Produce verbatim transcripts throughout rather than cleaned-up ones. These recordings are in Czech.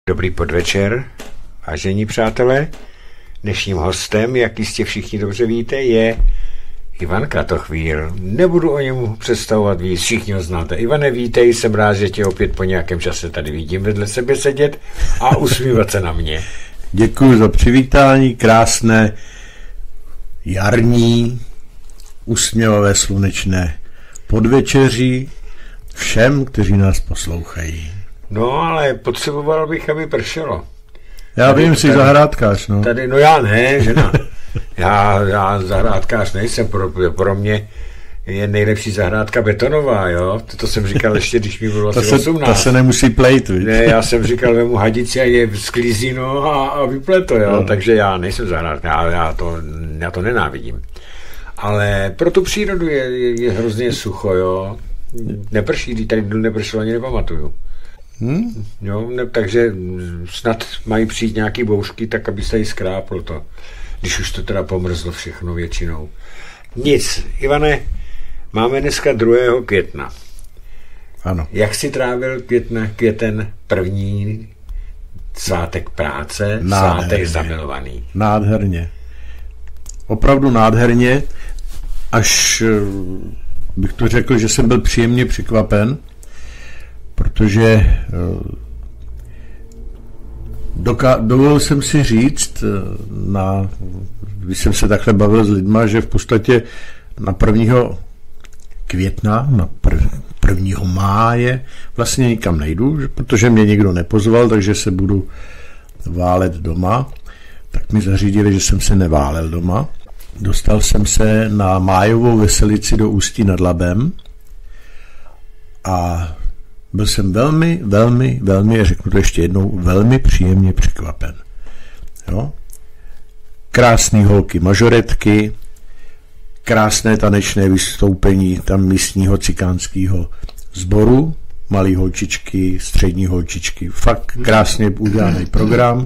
Dobrý podvečer, vážení přátelé. Dnešním hostem, jak jistě všichni dobře víte, je Ivan Kratochvíl. Nebudu o něm představovat víc, všichni ho znáte. Ivane, vítej, jsem rád, že tě opět po nějakém čase tady vidím vedle sebe sedět a usmívat se na mě. Děkuji za přivítání, krásné, jarní, usměvavé, slunečné podvečeří všem, kteří nás poslouchají. No, ale potřeboval bych, aby pršelo. Já tady, vím, jsi tady, zahrádkář, no. Tady, no já ne, žena. já, já zahrádkář nejsem, pro, pro mě je nejlepší zahrádka betonová, jo. To, to jsem říkal ještě, když mi bylo asi osmnáct. Ta se nemusí plejt, víš. Ne, já jsem říkal, vemu hadici a je sklízí, no a, a vyple to, jo. No. Takže já nejsem zahrádkář, já to, já to nenávidím. Ale pro tu přírodu je, je, je hrozně sucho, jo. Neprší, tady nepršelo, ani nepamatuju. Hmm? Jo, ne, takže snad mají přijít nějaký bouřky, tak aby se jí skráplo to, když už to teda pomrzlo všechno většinou. Nic, Ivane, máme dneska druhého května. Ano. Jak jsi trávil května, květen první svátek práce, nádherně. Svátek zamilovaný? Nádherně. Opravdu nádherně, až bych to řekl, že jsem byl příjemně překvapen, protože doka- dovolil jsem si říct, na, když jsem se takhle bavil s lidma, že v podstatě na prvního května, na prv- prvního máje vlastně nikam nejdu, protože mě nikdo nepozval, takže se budu válet doma. Tak mi zařídili, že jsem se neválel doma. Dostal jsem se na májovou veselici do Ústí nad Labem a byl jsem velmi, velmi, velmi, řeknu to ještě jednou, velmi příjemně překvapen. Jo? Krásný holky mažoretky, krásné tanečné vystoupení tam místního cikánského sboru, malý holčičky, střední holčičky, fakt krásně udělaný program,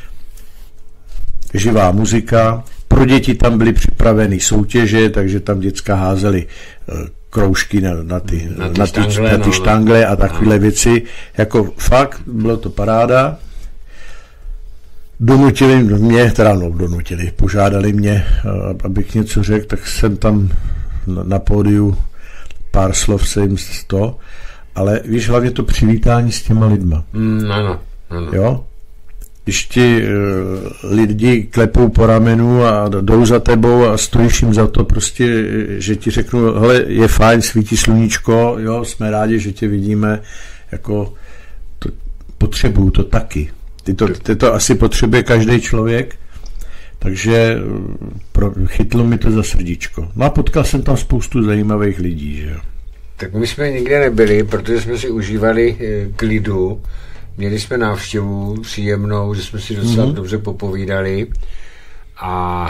živá muzika, pro děti tam byly připraveny soutěže, takže tam děcka házely kroužky na, na ty, na ty, na ty štangle, na ty štangle a takovéhle no. věci. Jako fakt, bylo to paráda. Donutili mě, teda no, donutili, požádali mě, abych něco řekl, tak jsem tam na, na pódiu pár slov se jim z to, ale víš, hlavně to přivítání s těma lidma. Mm, ano, ano. Jo? Když ti uh, lidi klepou po ramenu a jdou za tebou a stojíš jim za to prostě, že ti řeknu, hele, je fajn, svítí sluníčko, jo, jsme rádi, že tě vidíme, jako to, potřebuju to taky. Ty to, ty to asi potřebuje každý člověk, takže pro, chytlo mi to za srdíčko. No a potkal jsem tam spoustu zajímavých lidí, že jo. Tak my jsme nikde nebyli, protože jsme si užívali klidu. Měli jsme návštěvu příjemnou, že jsme si docela mm-hmm. dobře popovídali a,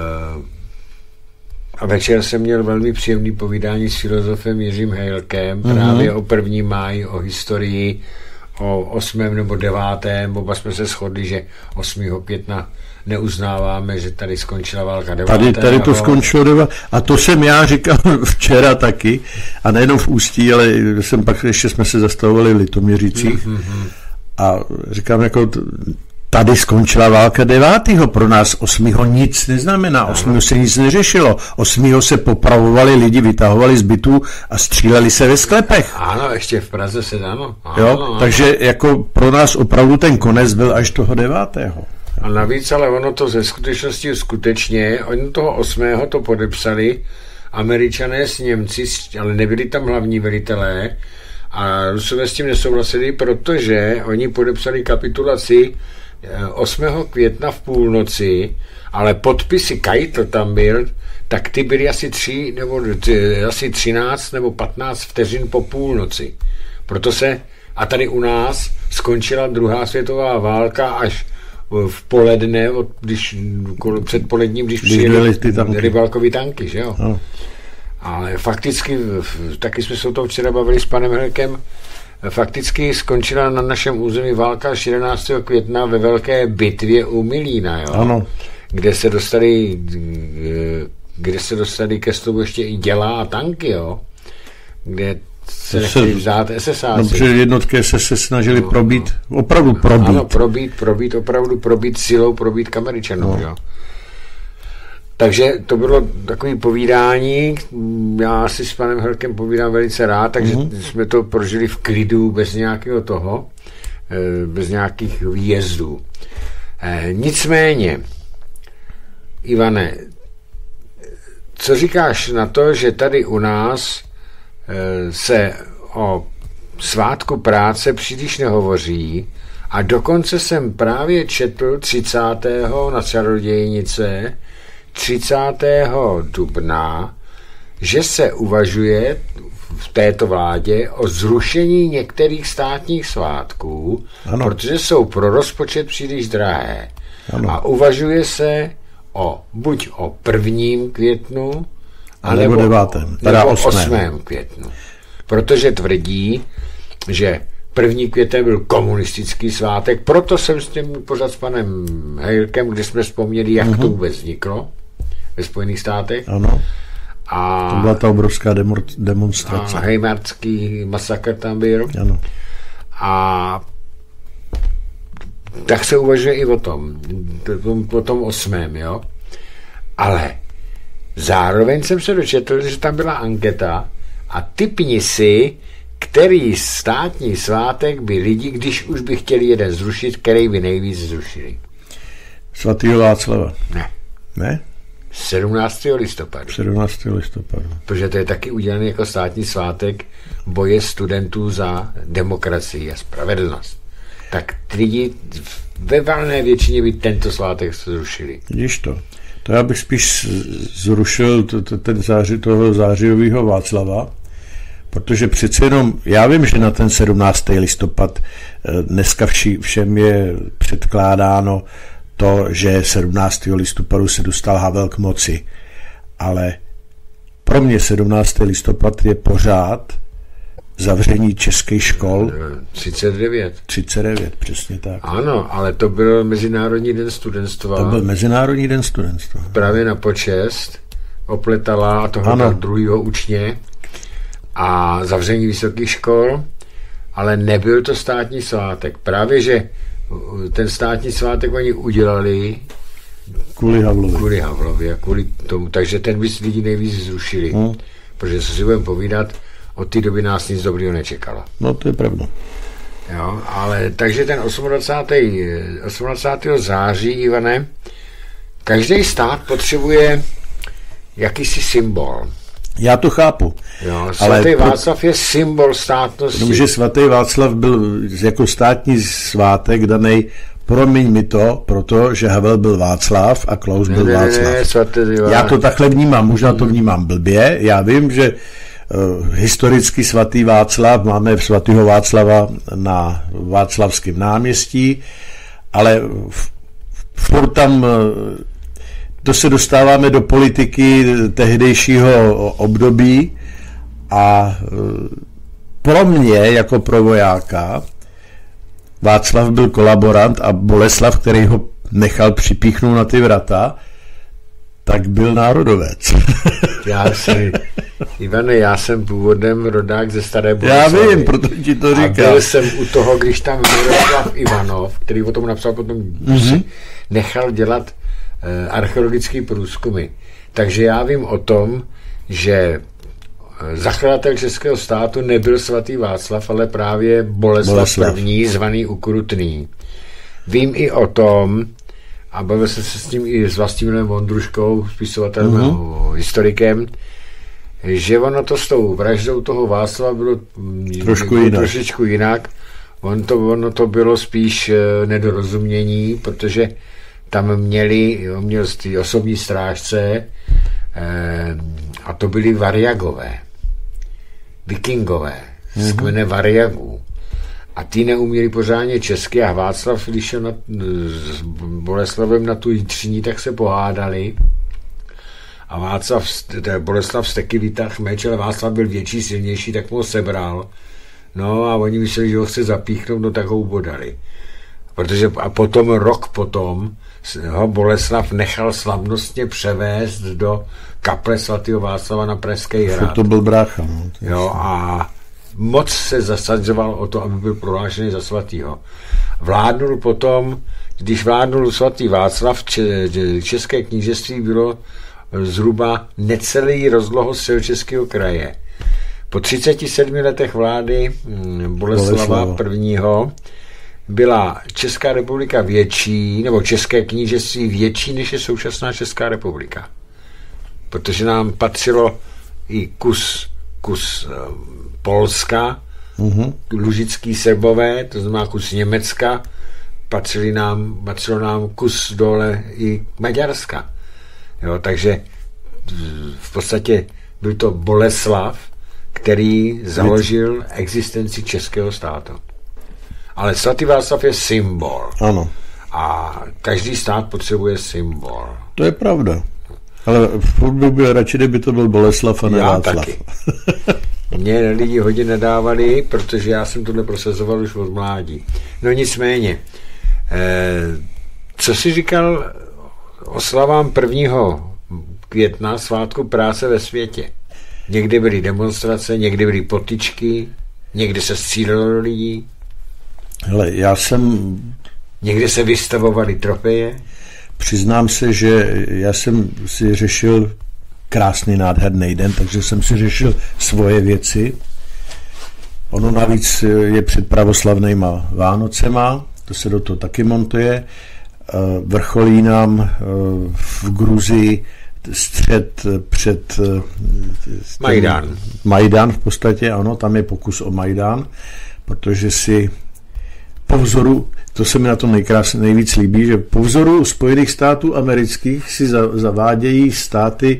a večer jsem měl velmi příjemný povídání s filozofem Jiřím Hejlkem mm-hmm. právě o prvním máji, o historii, o osmém nebo devátém. Oba jsme se shodli, že osmého května neuznáváme, že tady skončila válka devátého. Tady, tady to skončilo devátého. A to jsem já říkal včera taky, a nejenom v Ústí, ale jsem pak ještě jsme se zastavovali v Litoměřicích. Mm-hmm. A říkám, jako tady skončila válka devátého. Pro nás osmého nic neznamená. osmého se nic neřešilo. osmého se popravovali lidi, vytahovali z bytů a stříleli se ve sklepech. Ano, ještě v Praze se dáno. Jo, ano. Takže jako pro nás opravdu ten konec byl až toho devátého. A navíc, ale ono to ze skutečnosti skutečně, oni toho osmého to podepsali Američané s Němci, ale nebyli tam hlavní velitelé, a Rusové s tím nesouhlasili, protože oni podepsali kapitulaci osmého května v půlnoci, ale podpisy, Keitel tam byl, tak ty byly asi tři, nebo t, asi třináct nebo patnáct vteřin po půlnoci. Proto se, a tady u nás skončila druhá světová válka až v poledne, od, když, před poledním, když přijeli ty Rybalkovy tanky, že jo? No. Ale fakticky, taky jsme se o tom včera bavili s panem Helkem, fakticky skončila na našem území válka jedenáctého května ve velké bitvě u Milína, jo? Ano. Kde se dostali, kde se dostali ke slovu ještě i děla a tanky, jo? Kde se nechtěli vzát SSáci. No, protože jednotky S S se snažili no, probít, no. opravdu probít. Ano, probít, probít, opravdu probít silou, probít k Američanům, no. jo. Takže to bylo takové povídání, já si s panem Helkem povídám velice rád, takže mm-hmm. jsme to prožili v klidu, bez nějakého toho, bez nějakých výjezdů. Nicméně, Ivane, co říkáš na to, že tady u nás se o svátku práce příliš nehovoří a dokonce jsem právě četl třicátého na Čarodějnice třicátého dubna, že se uvažuje v této vládě o zrušení některých státních svátků, ano. protože jsou pro rozpočet příliš drahé. Ano. A uvažuje se o buď o prvním květnu, anebo devátém, nebo osmém květnu. Protože tvrdí, že první květen byl komunistický svátek, proto jsem s tím pořád s panem Hejlkem, kde jsme vzpomněli, jak uh-huh. to vůbec vzniklo ve Spojených státech. Ano. A to byla ta obrovská demo, demonstrace. A Heimarský masakr tam byl. Ano. A tak se uvažuje i o tom, o tom osmém, jo. Ale zároveň jsem se dočetl, že tam byla anketa a tipni si, který státní svátek by lidi, když už by chtěli jeden zrušit, který by nejvíc zrušili. Svatýho Václava. Ne. Ne? sedmnáctého listopadu. sedmnáctého listopadu. Protože to je taky udělaný jako státní svátek boje studentů za demokracii a spravedlnost. Tak lidi ve valné většině by tento svátek zrušili. Vidíš to. To já bych spíš zrušil to, to, ten záři, toho zářijového Václava, protože přece jenom, já vím, že na ten sedmnáctého listopad dneska vši, všem je předkládáno to, že sedmnáctého listopadu se dostal Havel k moci. Ale pro mě sedmnáctého listopad je pořád zavření českých škol. třicet devět. třicet devět, přesně tak. Ano, ale to byl Mezinárodní den studentstva. To byl Mezinárodní den studentstva. Právě na počest opletala a toho tak druhýho učně a zavření vysokých škol, ale nebyl to státní svátek. Právě, že ten státní svátek oni udělali kvůli Havlovi. Kvůli Havlovi a kvůli tomu. Takže ten by lidi nejvíc zrušili. Hmm. Protože co si budeme povídat, od té doby nás nic dobrýho nečekalo. No to je pravda. Jo, ale takže ten osmnáctého září, Ivane, každý stát potřebuje jakýsi symbol. Já to chápu. Jo, svatý ale Václav pro... je symbol státnosti. Protože svatý Václav byl jako státní svátek daný, promiň mi to, protože Havel byl Václav a Klaus ne, byl ne, Václav. Ne, svatý já to takhle vnímám, možná to vnímám blbě. Já vím, že uh, historicky svatý Václav, máme svatého Václava na Václavském náměstí, ale v, furt tam uh, to se dostáváme do politiky tehdejšího období a pro mě, jako pro vojáka, Václav byl kolaborant a Boleslav, který ho nechal připíchnout na ty vrata, tak byl národovec. Já si, Ivane, já jsem původem rodák ze Staré Boleslavy. Já vím, proto ti to říkám. A byl jsem u toho, když tam Miroslav Ivanov, který o tom napsal potom, mm-hmm. nechal dělat archeologické průzkumy. Takže já vím o tom, že zakladatel českého státu nebyl svatý Václav, ale právě Boleslav, Boleslav. I. zvaný Ukrutný. Vím i o tom, a bavil jsem se s tím i s Vlastimilem Vondruškou, spisovatelem mm-hmm. historikem, že ono to s tou vraždou toho Václava bylo trošku bylo jinak. trošičku jinak. On to, ono to bylo spíš nedorozumění, protože tam měli, on měl ty osobní strážce eh, a to byli Variagové, vikingové, mm-hmm. z kmene Variagů. A ty neuměli pořádně česky a Václav, když šel na, s Boleslavem na tu jitřiní, tak se pohádali. A Václav, Boleslav z teky vytáhl meč, ale Václav byl větší, silnější, tak mu ho sebral. No a oni mysleli, že ho chce zapíchnout, no tak ho ubodali. Protože a potom, rok potom, ho Boleslav nechal slavnostně převést do kaple svatého Václava na Pražský hrad. To byl brácha. No, jo, a moc se zasadzoval o to, aby byl prohlášený za svatýho. Vládnul potom, když vládnul svatý Václav, České knížectví bylo zhruba necelý rozlohu Středočeského kraje. Po třiceti sedmi letech vlády Boleslava prvního byla Česká republika větší, nebo České knížectví větší, než je současná Česká republika. Protože nám patřilo i kus, kus Polska, uh-huh. Lužický Srbové, to znamená kus Německa, patřili nám, patřilo nám kus dole i Maďarska. Jo, takže v podstatě byl to Boleslav, který založil existenci českého státu. Ale svatý Václav je symbol. Ano. A každý stát potřebuje symbol. To je pravda. Ale furt bych byl radši, kdyby to byl Boleslav a ne já Václav. Taky. Mě lidi hodně nedávali, protože já jsem tohle prosazoval už od mládí. No nicméně, eh, co jsi říkal oslavám prvního května, svátku práce ve světě? Někdy byly demonstrace, někdy byly potyčky, někdy se střílelo do lidí. Hele, já jsem... Někde se vystavovaly trofeje. Přiznám se, že já jsem si řešil krásný, nádherný den, takže jsem si řešil svoje věci. Ono navíc je před pravoslavnýma Vánocema, to se do toho taky montuje. Vrcholí nám v Gruzii střed před Majdan. Majdan v podstatě, ano, tam je pokus o Majdan, protože si po vzoru, to se mi na tom nejkrás, nejvíc líbí, že po vzoru Spojených států amerických si za, zavádějí státy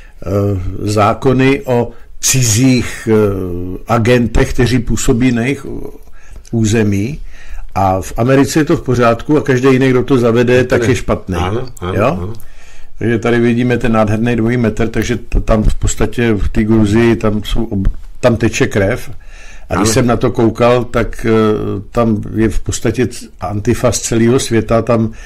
e, zákony o cizích e, agentech, kteří působí na jejich území, a v Americe je to v pořádku a každý jiný, kdo to zavede, tak je špatný. Ano, ano, jo? Ano. Takže tady vidíme ten nádherný dvojí metr, takže tam v podstatě v té Gruzii tam, jsou, tam teče krev. A když ano. jsem na to koukal, tak uh, tam je v podstatě antifa z celého světa, tam uh,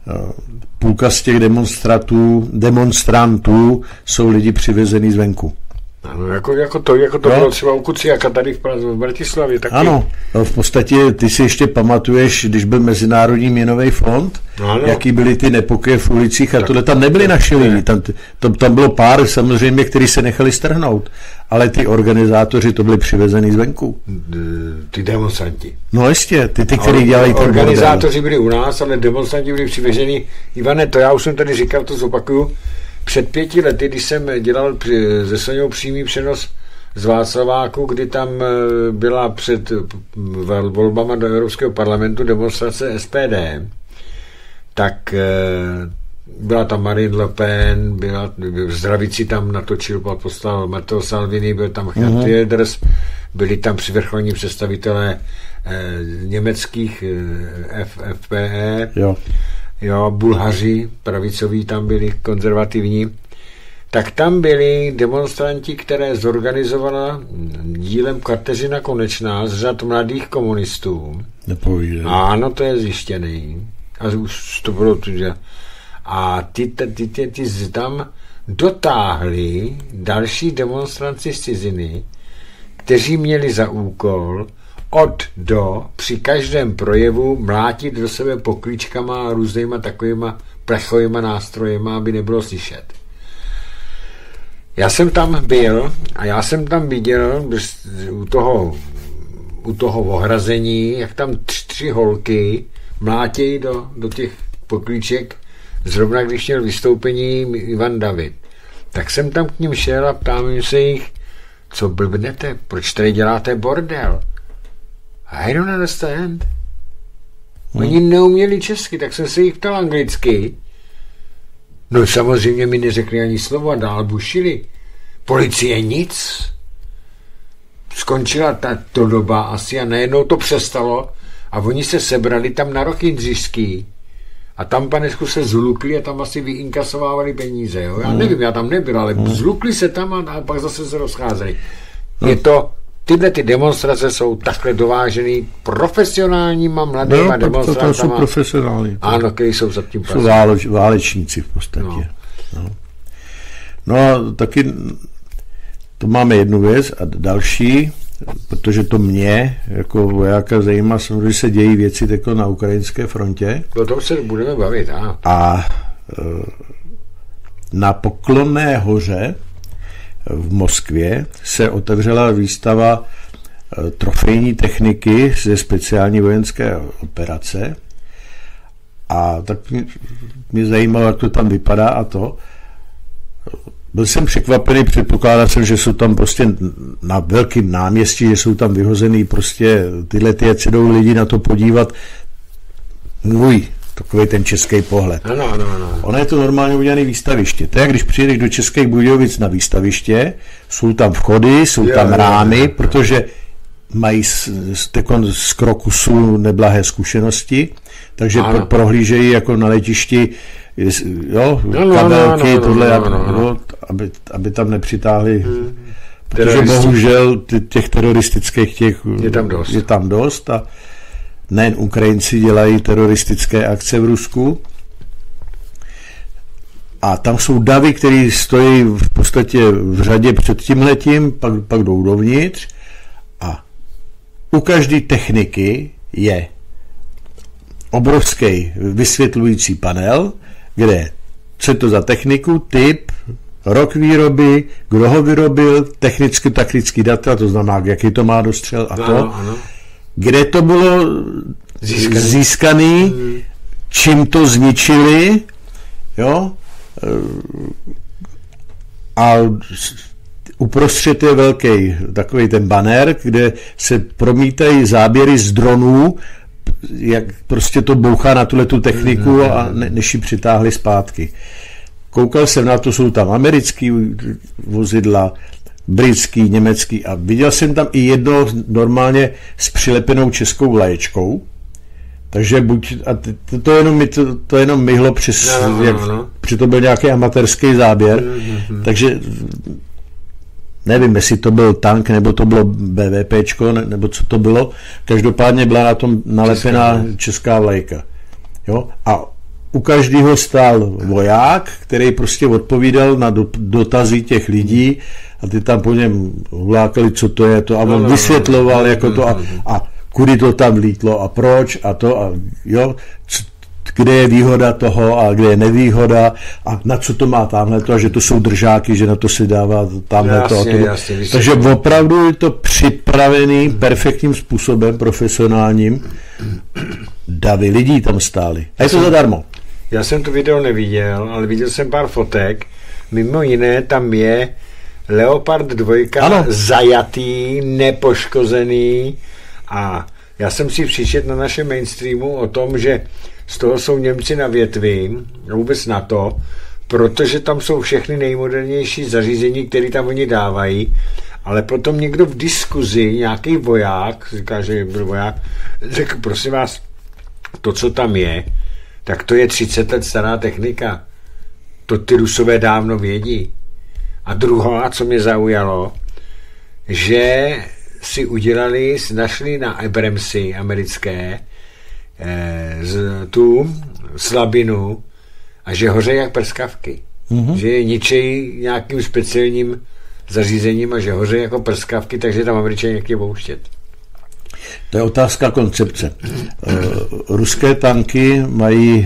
půlka z těch demonstrantů, demonstrantů jsou lidi přivezený zvenku. Ano, jako, jako to, jako to no. bylo třeba u Kuciaka tady v, Praze, v Bratislavě. Taky. Ano, no, v podstatě ty si ještě pamatuješ, když byl Mezinárodní měnový fond, ano. jaký byly ty nepokoje v ulicích a tak, tohle tam nebyly naše lidi, tam, tam, tam bylo pár samozřejmě, kteří se nechali strhnout, ale ty organizátoři to byli přivezený zvenku. Ty demonstranti. No jistě, ty, ty kteří dělají ten organizátoři byli u nás, ale demonstranti byli přivezený. Ivane, to já už jsem tady říkal, to zopakuju. Před pěti lety, když jsem dělal ze Soňou přímý přenos z Václaváku, kdy tam byla před volbama do Evropského parlamentu demonstrace S P D, tak byla tam Marine Le Pen, byla, v Zdravici tam natočil, poslal Matteo Salvini, byl tam Geert Wilders, byli tam přivrcholní představitelé eh, německých eh, F P E, jo. Jo, Bulhaři, pravicoví tam byli, konzervativní, tak tam byli demonstranti, které zorganizovala dílem Kateřina Konečná z řad mladých komunistů. Nepovídej. Ano, to je zjištěný. A už to bylo tudě. A ty, ty, ty, ty, ty tam dotáhli další demonstranci z ciziny, kteří měli za úkol od do při každém projevu mlátit do sebe poklíčkama a různýma takovýma plechovýma nástrojema, aby nebylo slyšet. Já jsem tam byl a já jsem tam viděl u toho, u toho ohrazení, jak tam tři, tři holky mlátějí do, do těch poklíček, zrovna když měl vystoupení Ivan David. Tak jsem tam k ním šel a ptám se jich, co blbnete, proč tady děláte bordel? I don't understand. Oni hmm. neuměli česky, tak jsem se jich ptal anglicky. No samozřejmě mi neřekli ani slovo a dál bušili. Policie nic. Skončila tato doba asi a najednou to přestalo a oni se sebrali tam na Roch Jindřišský a tam, Panesku, se zlukli a tam asi vyinkasovávali peníze. Jo? Já hmm. nevím, já tam nebyl, ale hmm. zlukli se tam a, a pak zase se rozcházeli. Hmm. Je to Tyhle ty demonstrace jsou takhle dovážený profesionálníma mladýma no, demonstrantama. To, to jsou profesionální. Ano, kteří jsou za tím pasem. Jsou váleč, válečníci v podstatě. No. No. no a taky to máme jednu věc a další. protože to mě jako vojáka zajímá, samozřejmě se dějí věci tako na ukrajinské frontě. O tom se budeme bavit, a. A na Poklonné hoře v Moskvě se otevřela výstava trofejní techniky ze speciální vojenské operace. A tak mě, mě zajímalo, jak to tam vypadá a to. Byl jsem překvapený, předpokládal jsem, že jsou tam prostě na velkém náměstí, že jsou tam vyhozený prostě tyhle ty, ať se jdou lidi na to podívat. Můj, takový ten český pohled. Ano, ano, ano. Ono je to normálně udělané výstaviště. To je, když přijedeš do Českých Budějovic na výstaviště, jsou tam vchody, jsou je, tam je, rámy, je, je. protože mají z, z, z krokusu neblahé zkušenosti, takže pro, prohlížejí jako na letišti jo, no, kabelky, no, no, tohle, no, no, no, no. Aby, aby tam nepřitáhli, hmm. protože bohužel těch teroristických těch je tam dost. Je tam dost a nejen Ukrajinci dělají teroristické akce v Rusku. A tam jsou davy, které stojí v podstatě v řadě před tímhletím, pak, pak jdou dovnitř a u každé techniky je obrovský vysvětlující panel, kde co je to za techniku, typ, rok výroby, kdo ho vyrobil, technicky-taktický data, to znamená, jaký to má dostřel a to, ano, ano. Kde to bylo získaný, získaný hmm. čím to zničili, jo, a uprostřed je velký takový ten banner, kde se promítají záběry z dronů, jak prostě to bouchá na tuhletu techniku a ne, než ji přitáhli zpátky. Koukal jsem na to, jsou tam americký vozidla, britský, německý a viděl jsem tam i jedno normálně s přilepenou českou vlaječkou. Takže buď, a to, to, jenom, to, to jenom myhlo přes, no, no, jak, no. Při to byl nějaký amatérský záběr, mm-hmm. takže nevím, jestli to byl tank, nebo to bylo BVPčko, ne, nebo co to bylo, každopádně byla na tom nalepená česká, česká vlajka. Jo? A u každého stál voják, který prostě odpovídal na do, dotazy těch lidí a ty tam po něm hulákali, co to je to a on no, no, vysvětloval no, jako no, to a, a kudy to tam lítlo a proč a to a jo, c, kde je výhoda toho a kde je nevýhoda a na co to má tamhle to a že to jsou držáky, že na to se dává tamhle to a to. Jasně, takže opravdu je to připravený perfektním způsobem, profesionálním. Davy lidí tam stáli. A je to zadarmo. Já jsem to video neviděl, ale viděl jsem pár fotek. Mimo jiné tam je Leopard dva ano. Zajatý, nepoškozený a já jsem si přičet na našem mainstreamu o tom, že z toho jsou Němci na větvi, vůbec na to, protože tam jsou všechny nejmodernější zařízení, které tam oni dávají, ale potom někdo v diskuzi, nějaký voják, říká, že byl voják, řekl, prosím vás, to, co tam je, tak to je třicet let stará technika. To ty Rusové dávno vědí. A druhá, co mě zaujalo, že si udělali, našli na Abramsy americké eh, z, tu slabinu a že hoří jak prskavky. Mm-hmm. Že je ničej nějakým speciálním zařízením a že hoří jako prskavky, takže tam Američané jak je pouštět. To je otázka koncepce. Ruské tanky mají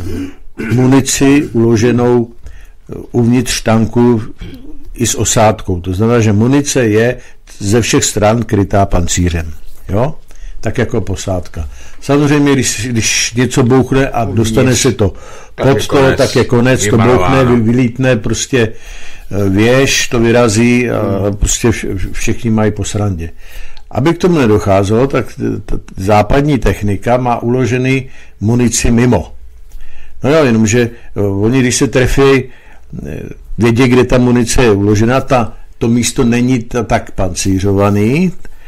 munici uloženou uvnitř tanku i s osádkou. To znamená, že munice je ze všech stran krytá pancířem. Jo? Tak jako posádka. Samozřejmě, když, když něco bouchne a dostane se to pod to, tak je konec, to bouchne, vylítne prostě věž, to vyrazí a prostě všichni mají po srandě. Aby k tomu nedocházelo, tak t- t- západní technika má uložený munici mimo. No jo, jenomže oni, když se trefí, vědí, kde ta munice je uložena, ta, to místo není ta, tak pancířovaný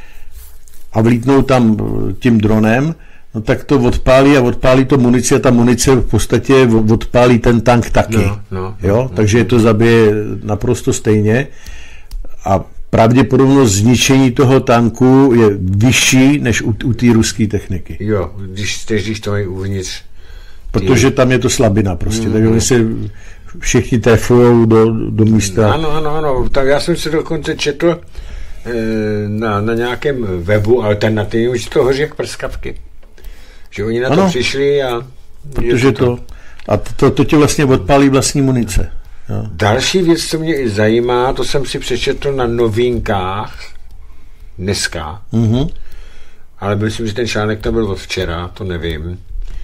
a vlítnou tam tím dronem, no tak to odpálí a odpálí to munici a ta munice v podstatě odpálí ten tank taky. No, no, jo? No, takže je to zabije naprosto stejně a pravděpodobnost zničení toho tanku je vyšší než u, u té ruské techniky. Jo, když, když to je uvnitř. Protože tam je to slabina prostě, mm. takže oni se všichni trefují do, do místa. Ano, ano, ano. Tak já jsem si dokonce četl na, na nějakém webu alternativním, že to hoří jak prskavky. Že oni na ano, to přišli a... Protože to, to, a to, to ti vlastně odpálí vlastní munice. Jo. Další věc, co mě i zajímá, to jsem si přečetl na Novinkách dneska, mm-hmm. ale myslím, že ten článek to byl od včera, to nevím,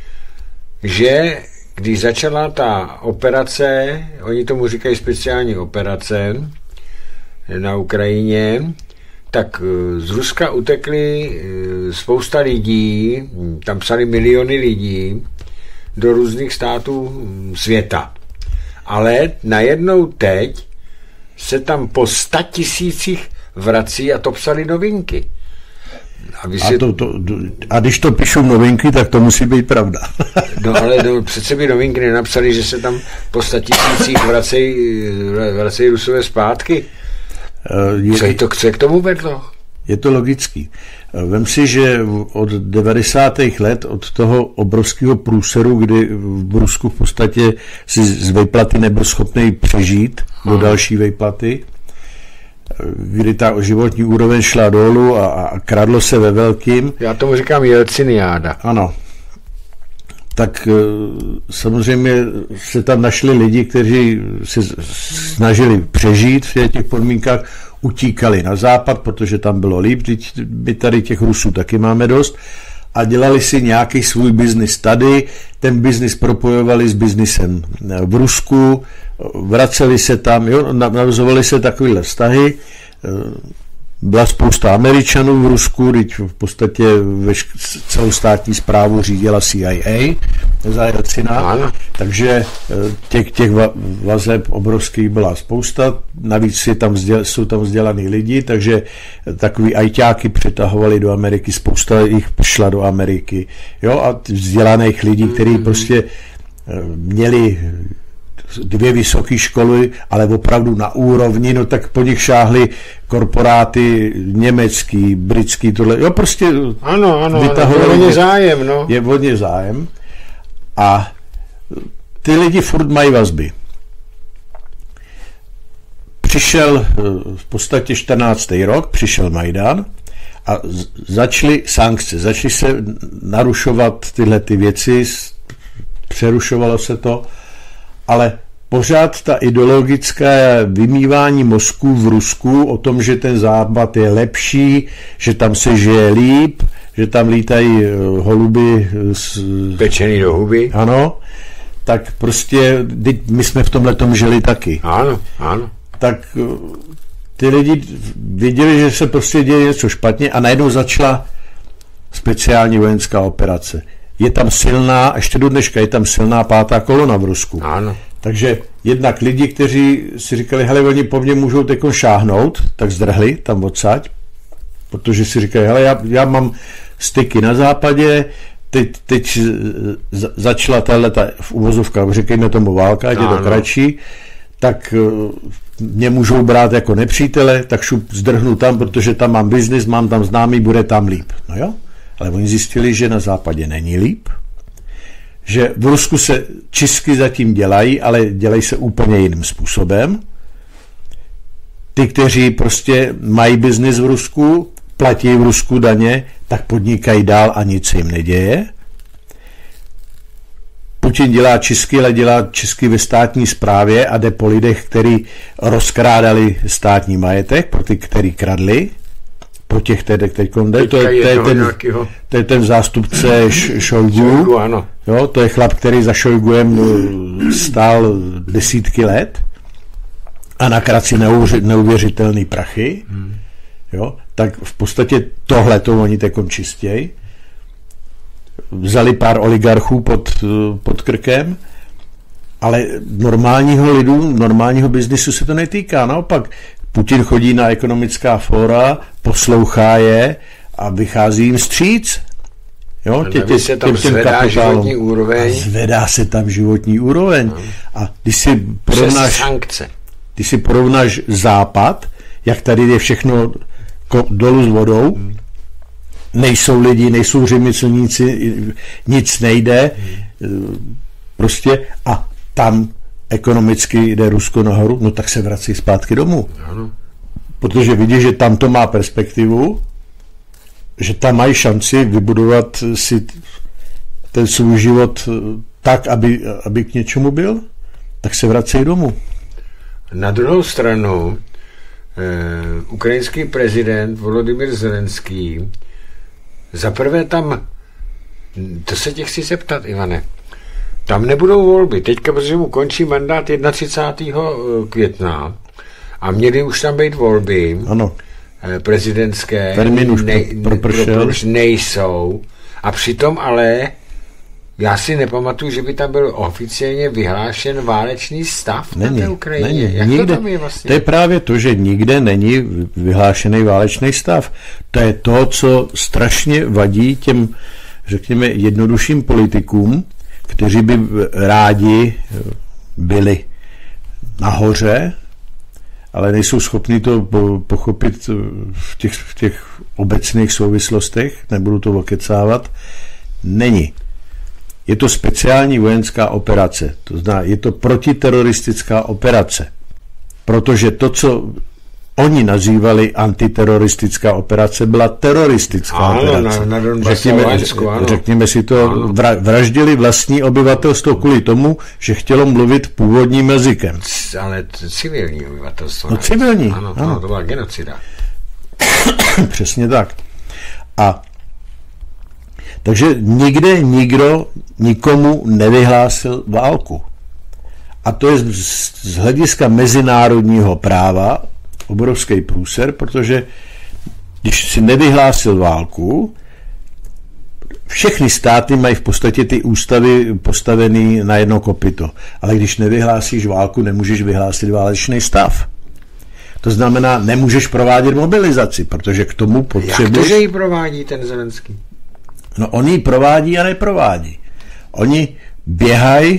že když začala ta operace, oni tomu říkají speciální operace na Ukrajině, tak z Ruska utekli spousta lidí, tam psali miliony lidí do různých států světa. Ale najednou teď se tam po sta tisících vrací a to psali Novinky. A, a, si... to, to, a když to píšou Novinky, tak to musí být pravda. No ale no, přece by Novinky nenapsali, že se tam po sta tisících vracejí vracej Rusové zpátky. Je, co, je to, co je k tomu vedlo? Je to logický. Vem si, že od devadesátých let, od toho obrovského průseru, kdy v Rusku v podstatě si z vejplaty nebyl schopný přežít hmm. do další vejplaty, kdy ta životní úroveň šla dolů a, a kradlo se ve velkým. Já tomu říkám Jelciniáda. Ano. Tak samozřejmě se tam našli lidi, kteří se snažili přežít v těch podmínkách, utíkali na západ, protože tam bylo líp, my tady těch Rusů taky máme dost, a dělali si nějaký svůj biznis tady, ten biznis propojovali s biznisem v Rusku, vraceli se tam, jo, navazovali se takovéhle vztahy. Byla spousta Američanů v Rusku, teď v podstatě celou státní správu řídila C I A za Jelcina, takže těch, těch vazeb obrovských byla spousta, navíc je tam vzděl, jsou tam vzdělaný lidi, takže takový ajťáky přetahovali do Ameriky, spousta jich šla do Ameriky, jo, a vzdělaných lidí, kteří prostě měli dvě vysoké školy, ale opravdu na úrovni, no tak po nich šáhly korporáty německý, britský, tohle, jo, prostě ano, ano, ano, je hodně zájem, no. Je hodně zájem a ty lidi furt mají vazby. Přišel v podstatě čtrnáctý rok, přišel Majdan a začaly sankce, začaly se narušovat tyhle ty věci, přerušovalo se to, ale pořád ta ideologická vymývání mozků v Rusku o tom, že ten západ je lepší, že tam se žije líp, že tam lítají holuby z... pečený do huby. Ano, tak prostě my jsme v tomhletom žili taky. Ano, ano. Tak ty lidi věděli, že se prostě děje něco špatně a najednou začala speciální vojenská operace. Je tam silná, ještě do dneška je tam silná pátá kolona v Rusku. Ano. Takže jednak lidi, kteří si říkali, hele, oni po mně můžou teď šáhnout, tak zdrhli tam odsaď, protože si říkali, hele, já, já mám styky na západě, teď, teď začala tahleta v uvozovkách, říkejme tomu válka, ať je to kratší, tak mě můžou brát jako nepřítele, tak šup zdrhnu tam, protože tam mám biznis, mám tam známý, bude tam líp. No jo? Ale oni zjistili, že na západě není líp, že v Rusku se čistky zatím dělají, ale dělají se úplně jiným způsobem. Ty, kteří prostě mají biznis v Rusku, platí v Rusku daně, tak podnikají dál a nic se jim neděje. Putin dělá čistky, ale dělá čistky ve státní správě a jde po lidech, kteří rozkrádali státní majetek, pro ty, kteří kradli. Po těch teď teď jde, to je, to, je ten, to je ten zástupce Šojgu, jo, to je chlap, který za Šojguem stál desítky let a nakradl si neuvěřitelný prachy, hmm. jo, tak v podstatě tohle to oni teďkom čistěj. Vzali pár oligarchů pod, pod krkem, ale normálního lidu, normálního biznisu se to netýká, naopak Putin chodí na ekonomická fóra, poslouchá je a vychází jim vstříc. Jo, tě, tě, se tam těm, zvedá životní úroveň. A zvedá se tam životní úroveň. Hmm. A když si porovnáš, když si porovnáš západ, jak tady je všechno dolů s vodou, hmm. nejsou lidi, nejsou řemeslníci, nic nejde, hmm. prostě a tam ekonomicky jde Rusko nahoru, no tak se vrací zpátky domů. Ano. protože vidí, že tam to má perspektivu, že tam mají šanci vybudovat si ten svůj život tak, aby, aby k něčemu byl, tak se vracejí domů. Na druhou stranu eh, ukrajinský prezident Volodymyr Zelenský zaprvé tam, to se tě chci zeptat, Ivane, tam nebudou volby. Teďka, protože mu končí mandát třicátého prvního května a měly už tam být volby. Ano. Prezidentské. Termín už ne, pro, prošel. Už nejsou. A přitom ale já si nepamatuju, že by tam byl oficiálně vyhlášen válečný stav není, na té Ukrajině. Není. Jak nikde, to tam je vlastně? To je právě to, že nikde není vyhlášený válečný stav. To je to, co strašně vadí těm, řekněme, jednodušším politikům, kteří by rádi byli nahoře, ale nejsou schopni to pochopit v těch, v těch obecných souvislostech, nebudu to okecávat, není. Je to speciální vojenská operace, to znamená, je to protiteroristická operace, protože to, co oni nazývali antiteroristická operace, byla teroristická ano, operace. Na, na řekněme, Vojensku, ano. řekněme si to, ano. Vraždili vlastní obyvatelstvo kvůli tomu, že chtělo mluvit původním jazykem. Ale civilní obyvatelstvo. No civilní, ano, ano. ano. To byla genocida. Přesně tak. A takže nikde nikdo nikomu nevyhlásil válku. A to je z, z hlediska mezinárodního práva obrovský průser, protože když si nevyhlásil válku, všechny státy mají v podstatě ty ústavy postavený na jedno kopyto. Ale když nevyhlásíš válku, nemůžeš vyhlásit válečný stav. To znamená, nemůžeš provádět mobilizaci, protože k tomu potřebuješ... Jak to, že ji provádí ten Zelenský? No on ji provádí a neprovádí. Oni běhají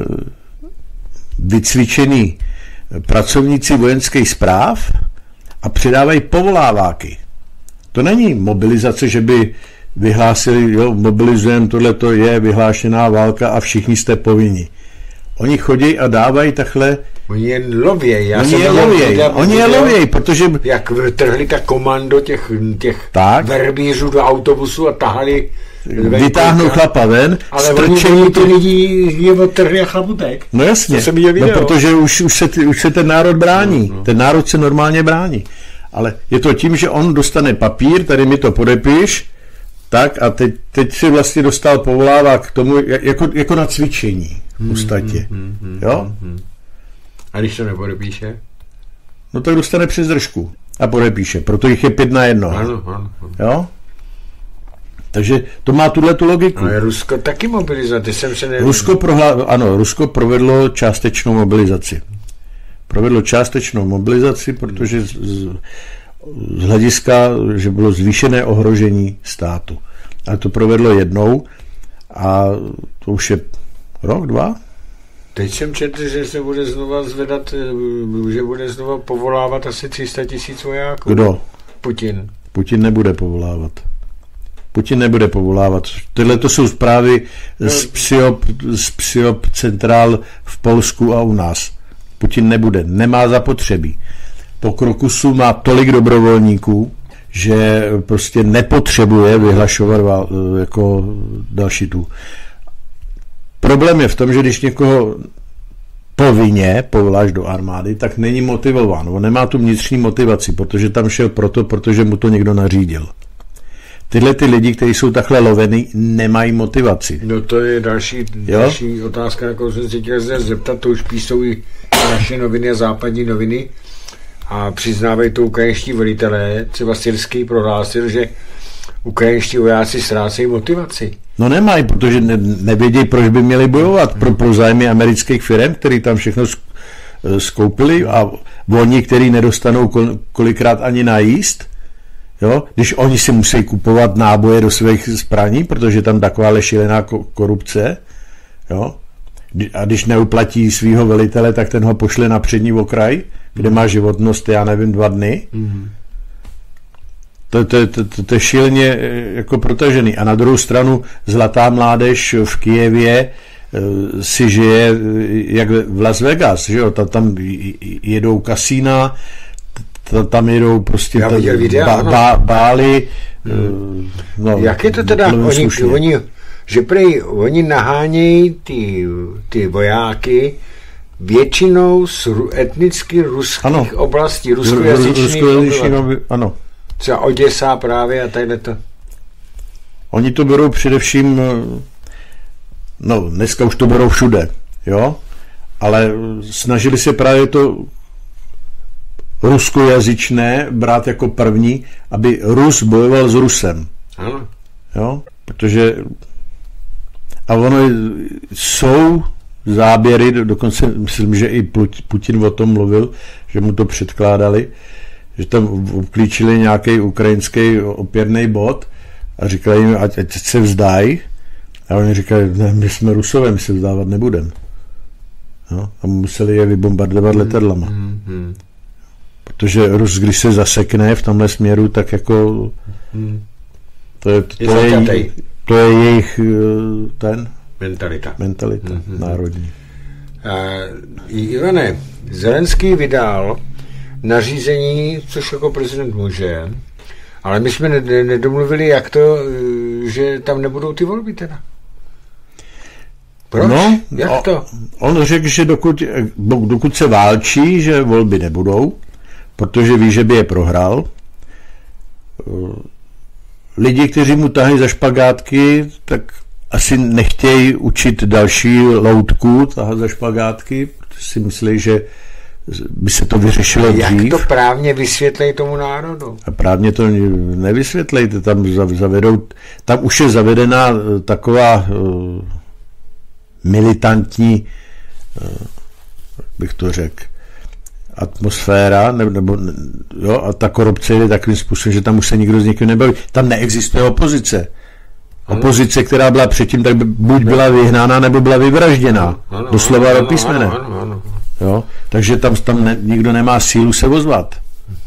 vycvičený pracovníci vojenských správ a přidávají povoláváky. To není mobilizace, že by vyhlásili, jo, mobilizujeme, tohleto je vyhlášená válka a všichni jste povinni. Oni chodí a dávají takhle... Oni jen lověj. Já oni je lověj, oni je lověj, protože... Jak trhli ta komando těch, těch tak, verbířů do autobusu a tahali... Vytáhnou chlapa ven, ale oni ty lidi je odtrhli a chlaputek. No jasně, no, protože už, už, se, už se ten národ brání. No, no. Ten národ se normálně brání. Ale je to tím, že on dostane papír, tady mi to podepíš, tak a teď, teď si vlastně dostal povolává k tomu, jako, jako na cvičení v podstatě. Hmm, hmm, hmm, jo? Hmm. A když to nepodepíše? No tak dostane přes držku a podepíše, proto jich je pět na jedno. Ano, ano, ano. Jo? Takže to má tuhletu logiku. Ale Rusko taky mobilizace. Jsem se ne... Rusko, prohla... ano, Rusko provedlo částečnou mobilizaci. Provedlo částečnou mobilizaci, protože z, z, z hlediska, že bylo zvýšené ohrožení státu. Ale to provedlo jednou a to už je rok, dva? Teď jsem četl, že se bude znova zvedat, že bude znova povolávat asi tři sta tisíc vojáků. Kdo? Putin. Putin nebude povolávat. Putin nebude povolávat. Tyhle to jsou zprávy no. z, psiop, z psiop centrál v Polsku a u nás. Putin nebude, nemá zapotřebí. Po Krokusu má tolik dobrovolníků, že prostě nepotřebuje vyhlašovat jako další tu. Problém je v tom, že když někoho povinně povoláš do armády, tak není motivován. On nemá tu vnitřní motivaci, protože tam šel proto, protože mu to někdo nařídil. Tyhle ty lidi, kteří jsou takhle lovený, nemají motivaci. No to je další, další otázka, na kterou jsem si chtěl zeptat, to už píšou i naše noviny a západní noviny a přiznávají to ukrajinští velitelé, třeba Syrský prohlásil, že ukrajinští vojáci ztrácejí motivaci. No nemají, protože ne, nevědějí, proč by měli bojovat pro, pro zájmy amerických firm, který tam všechno skoupili a oni, který nedostanou kol, kolikrát ani najíst, jo? Když oni si musí kupovat náboje do svých zbraní, protože tam taková šílená korupce, jo? A když neuplatí svého velitele, tak ten ho pošle na přední okraj, kde má životnost, já nevím, dva dny. Mm-hmm. To, to, to, to, to je šíleně jako protažený. A na druhou stranu zlatá mládež v Kyjevě si žije jak v Las Vegas, že jo? Tam jedou kasína, tam jedou prostě Já viděl videa, ba, ba, bály. Hmm. No, jak je to teda? Oni, oni, že prej, oni nahánějí ty, ty vojáky většinou z etnicky ruských ano. oblastí, ruskojazyčných obyvatel. Ano. Třeba Oděsa právě a takhle to. Oni to berou především, no dneska už to berou všude, jo, ale snažili se právě to ruskojazyčné brát jako první, aby Rus bojoval s Rusem. Ano. Jo, protože a ono jsou záběry, dokonce myslím, že i Putin o tom mluvil, že mu to předkládali, že tam uklíčili nějaký ukrajinský opěrný bod a říkali jim, ať, ať se vzdají. A oni říkali, ne, my jsme Rusové, my se vzdávat nebudeme. No, a museli je vybombardovat letadlama. Hmm, hmm. Protože Rus, když se zasekne v tomhle směru, tak jako hmm. to je, to, to, je, to je jejich ten mentalita, mentalita hmm, národní. Uh, Ivane, Zelenský vydal nařízení, což jako prezident může, ale my jsme nedomluvili, jak to, že tam nebudou ty volby teda. Proč? No, jak o, to? On řekl, že dokud, dokud se válčí, že volby nebudou, protože ví, že by je prohrál. Lidi, kteří mu tahají za špagátky, tak asi nechtějí učit další loutku tahat za špagátky, protože si myslí, že by se to vyřešilo dřív. Jak to právně vysvětlej tomu národu? A právně to nevysvětlejte, tam zavedou, tam už je zavedená taková uh, militantní, uh, bych to řekl, atmosféra, nebo, nebo jo, a ta korupce jde takovým způsobem, že tam už se nikdo z někým nebaví. Tam neexistuje opozice. Opozice, která byla předtím, tak by buď byla vyhnána, nebo byla vyvražděna. Ano, doslova do písmene. Ano, ano, ano. Jo? Takže tam, tam ne, nikdo nemá sílu se ozvat.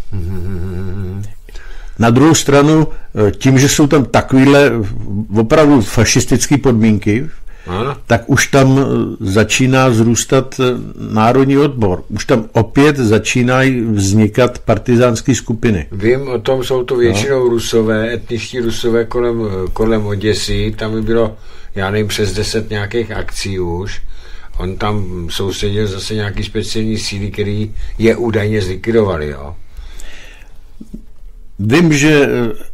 Na druhou stranu, tím, že jsou tam takovýhle opravdu fašistické podmínky, ano. tak už tam začíná zrůstat národní odbor. Už tam opět začínají vznikat partizánské skupiny. Vím o tom, jsou to většinou no. Rusové, etničtí Rusové kolem, kolem Oděsy, tam by bylo, já nevím, přes deset nějakých akcí už. On tam soustředil zase nějaký speciální síly, který je údajně zlikvidovali, jo? Vím, že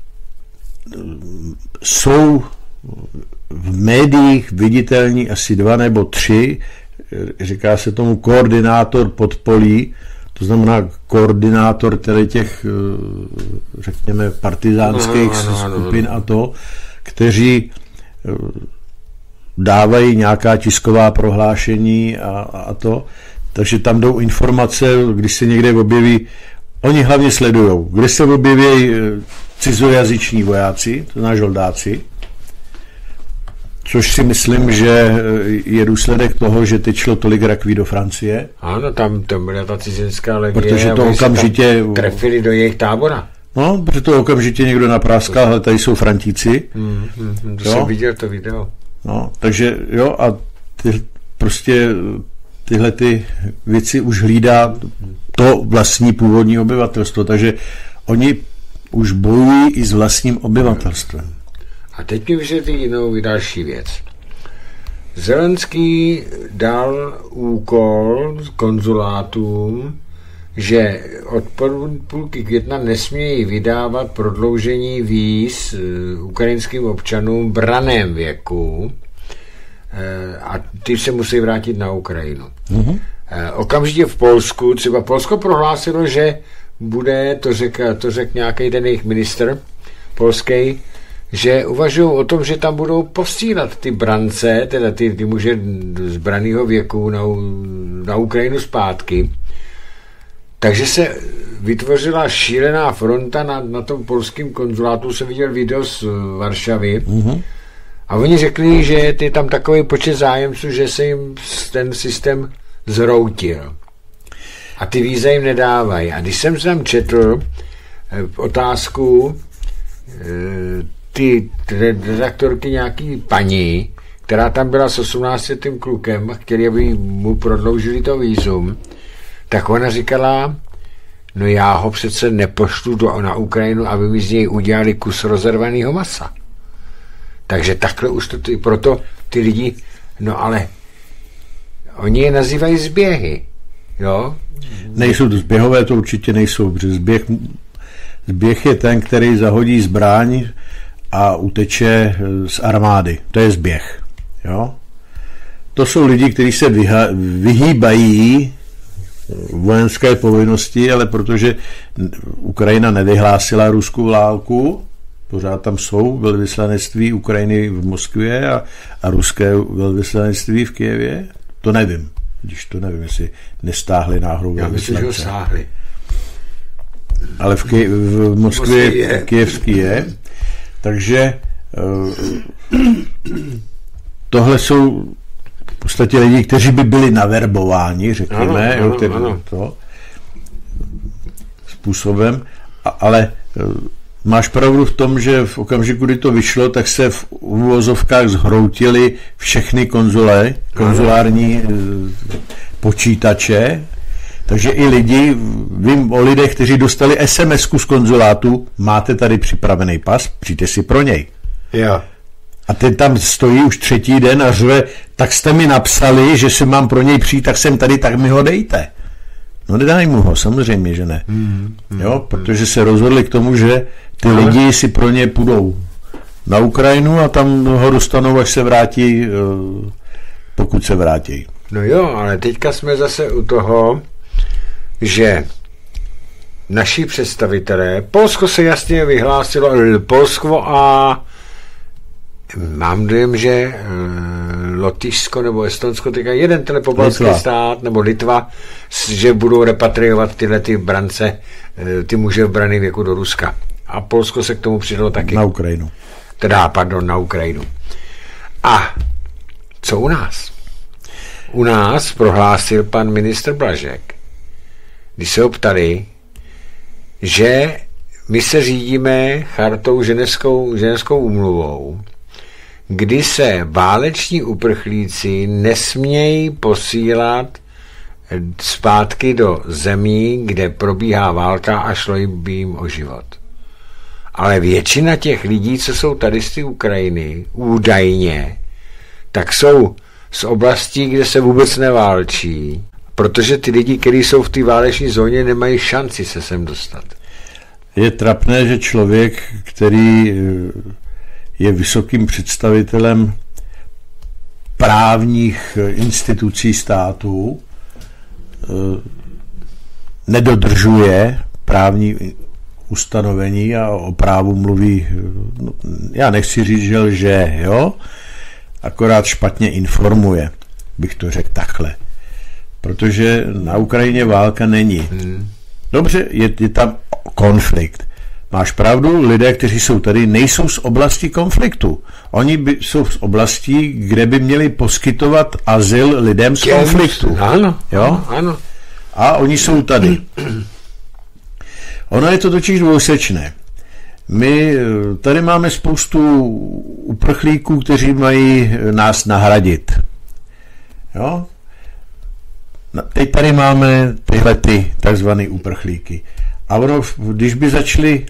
jsou v médiích viditelní asi dva nebo tři, říká se tomu koordinátor podpolí, to znamená koordinátor tedy těch, řekněme, partizánských ano, ano, skupin ano. a to, kteří dávají nějaká tisková prohlášení a, a to, takže tam jdou informace, když se někde objeví, oni hlavně sledujou, kde se objeví cizojazyční vojáci, to znamená žoldáci, což si myslím, že je důsledek toho, že teď šlo tolik rakví do Francie. Ano, tam, tam byla ta cizinská legie, protože to okamžitě trefili do jejich tábora. No, protože to okamžitě někdo napráskal, ale tady jsou Frantíci. Hmm, hmm, to jo? jsem viděl to video. No, takže jo, a ty, prostě tyhle ty věci už hlídá to vlastní původní obyvatelstvo, takže oni už bojují i s vlastním obyvatelstvem. A teď mi vysvětlí jinou další věc. Zelenský dal úkol konzulátům, že od půlky května nesmějí vydávat prodloužení víz ukrajinským občanům v raném věku a ty se musí vrátit na Ukrajinu. Mm-hmm. Okamžitě v Polsku, třeba Polsko prohlásilo, že bude, to řekl to řek nějaký ten jejich ministr polský, že uvažují o tom, že tam budou posílat ty brance, teda ty, ty muže z branného věku na, na Ukrajinu zpátky. Takže se vytvořila šílená fronta na, na tom polském konzulátu, jsem viděl video z Varšavy mm-hmm. a oni řekli, že je tam takový počet zájemců, že se jim ten systém zroutil. A ty víza jim nedávají. A když jsem se tam četl otázku ty redaktorky nějaký paní, která tam byla s osmnáctiletým klukem a chtěli, aby mu prodloužili to vízum, tak ona říkala, No já ho přece nepošlu do, na Ukrajinu, aby mi z něj udělali kus rozervaného masa. Takže takhle už to, ty, proto ty lidi, no ale oni je nazývají zběhy, jo? Nejsou to zběhové, to určitě nejsou, protože zběh, zběh je ten, který zahodí zbraň a uteče z armády. To je zběh, jo? To jsou lidi, kteří se vyha, vyhýbají vojenské povinnosti, ale protože Ukrajina nevyhlásila ruskou válku, pořád tam jsou velvyslanectví Ukrajiny v Moskvě a, a ruské velvyslanectví v Kyjevě, to nevím. Když to nevím, jestli nestáhli náhodou velvyslance. Já myslím, že ho sáhli. Ale v, Ky, v Moskvě je. Kyjevský je. Takže tohle jsou v podstatě lidi, kteří by byli naverbováni, řekněme, ano, jo, ten, ano, ano. To, způsobem, a, ale máš pravdu v tom, že v okamžiku, kdy to vyšlo, tak se v uvozovkách zhroutily všechny konzole, konzulární ano. počítače, takže i lidi, vím o lidech, kteří dostali es em esku z konzulátu, máte tady připravený pas, přijďte si pro něj. Jo. A ten tam stojí už třetí den a řve, tak jste mi napsali, že si mám pro něj přijít, tak jsem tady, tak mi ho dejte. No nedaj mu ho, samozřejmě, že ne. Mm, mm, jo, protože se rozhodli k tomu, že ty ale... lidi si pro ně půjdou na Ukrajinu a tam ho dostanou, až se vrátí, pokud se vrátí. No jo, ale teďka jsme zase u toho, že naši představitelé, Polsko se jasně vyhlásilo, Polsko a mám dojem, že Lotyšsko nebo Estonsko, teďka jeden telepobalský stát, nebo Litva, že budou repatriovat tyhle ty brance, ty muže v braném věku do Ruska. A Polsko se k tomu přidalo taky. Na Ukrajinu. Teda, pardon, na Ukrajinu. A co u nás? U nás prohlásil pan ministr Blažek, když se ho ptali, že my se řídíme chartou ženevskou, ženevskou úmluvou, kdy se váleční uprchlíci nesmějí posílat zpátky do zemí, kde probíhá válka a šlo by jim o život. Ale většina těch lidí, co jsou tady z té Ukrajiny, údajně, tak jsou z oblastí, kde se vůbec neválčí, protože ty lidi, kteří jsou v té váleční zóně, nemají šanci se sem dostat. Je trapné, že člověk, který je vysokým představitelem právních institucí státu, nedodržuje právní ustanovení a o právu mluví, já nechci říct, že lže, jo? Akorát špatně informuje, bych to řekl takhle. Protože na Ukrajině válka není. Dobře, je, je tam konflikt. Máš pravdu, lidé, kteří jsou tady, nejsou z oblasti konfliktu. Oni by, jsou z oblastí, kde by měli poskytovat azyl lidem z Těm, konfliktu. Ano, jo? ano. A oni jsou tady. Ono je to totiž dvousečné. My tady máme spoustu uprchlíků, kteří mají nás nahradit. Jo? Teď tady máme tyhle ty takzvané uprchlíky. A ono, když by začali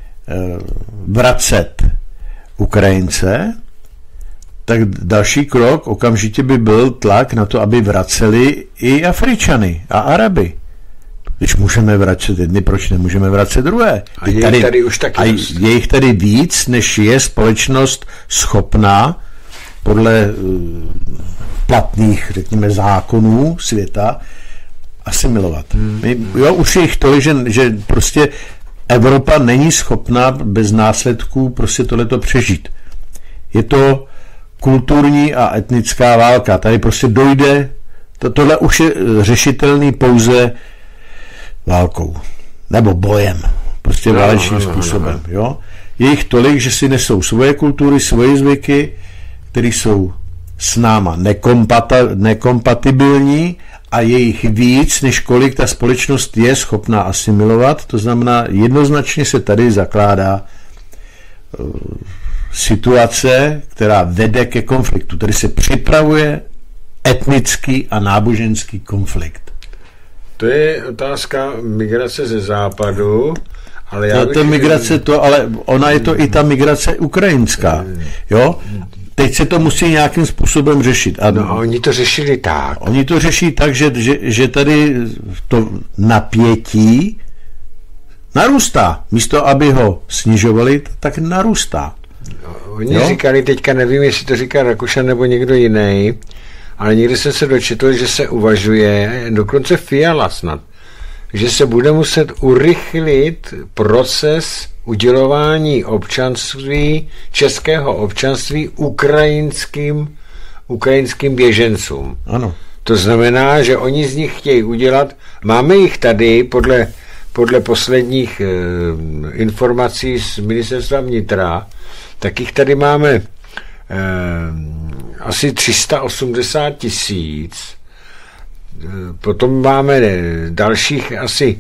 vracet Ukrajince, tak další krok okamžitě by byl tlak na to, aby vraceli i Afričany a Araby. Když můžeme vracet jedny, proč nemůžeme vracet druhé? A je tady, tady už taky a je jich tady víc, než je společnost schopná podle uh, platných, řekněme, zákonů světa asimilovat. Hmm. My, jo, už je jich tolik, že, že prostě Evropa není schopná bez následků prostě tohleto přežít. Je to kulturní a etnická válka. Tady prostě dojde, to, tohle už je řešitelný pouze válkou. Nebo bojem. Prostě no, válečným no, způsobem. No, no. Jo? Je jich tolik, že si nesou svoje kultury, svoje zvyky, které jsou s náma nekompata, nekompatibilní a je jich víc, než kolik ta společnost je schopná asimilovat. To znamená, jednoznačně se tady zakládá uh, situace, která vede ke konfliktu. Tady se připravuje etnický a náboženský konflikt. To je otázka migrace ze západu, ale já to, to migrace to, ale ona je to i ta migrace ukrajinská, jo? Teď se to musí nějakým způsobem řešit. A no, oni to řešili tak. Oni to řeší tak, že, že, že tady to napětí narůstá. Místo, aby ho snižovali, tak narůstá. No, oni jo? říkali, teďka nevím, jestli to říká Rakušan nebo někdo jiný, ale někdy jsem se dočetl, že se uvažuje, dokonce Fiala snad, že se bude muset urychlit proces udělování občanství, českého občanství ukrajinským, ukrajinským běžencům. Ano. To znamená, že oni z nich chtějí udělat, máme jich tady podle, podle posledních e, informací z ministerstva vnitra, tak jich tady máme e, asi tři sta osmdesát tisíc. Potom máme dalších asi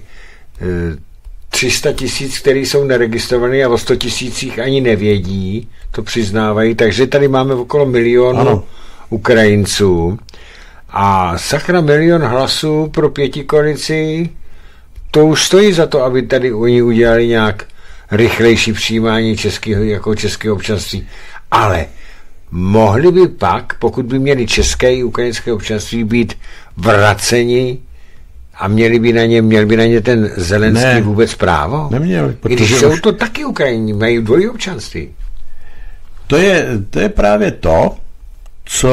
tři sta tisíc, který jsou neregistrovaný a o sto tisících ani nevědí, to přiznávají, takže tady máme okolo milionu ano. Ukrajinců a sakra milion hlasů pro pětikoalici, to už stojí za to, aby tady oni udělali nějak rychlejší přijímání českého, jako českého občanství. Ale mohli by pak, pokud by měli české i ukrajinské občanství, být vraceni a měli by na ně, měl by na ně ten Zelenský ne, vůbec právo? Neměl. I když jsou už... to taky Ukrajini, mají dvojí občanství. To je, to je právě to, co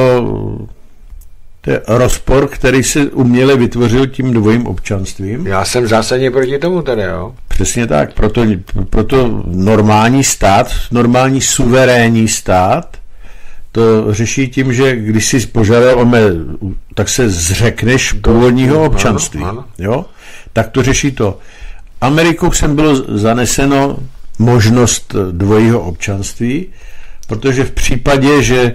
to je rozpor, který se uměle vytvořil tím dvojím občanstvím. Já jsem zásadně proti tomu tady, jo. Přesně tak, proto, proto normální stát, normální suverénní stát to řeší tím, že když si požádal, tak se zřekneš původního občanství. Ano, ano. Jo? Tak to řeší to. Amerikou sem bylo zaneseno možnost dvojího občanství, protože v případě, že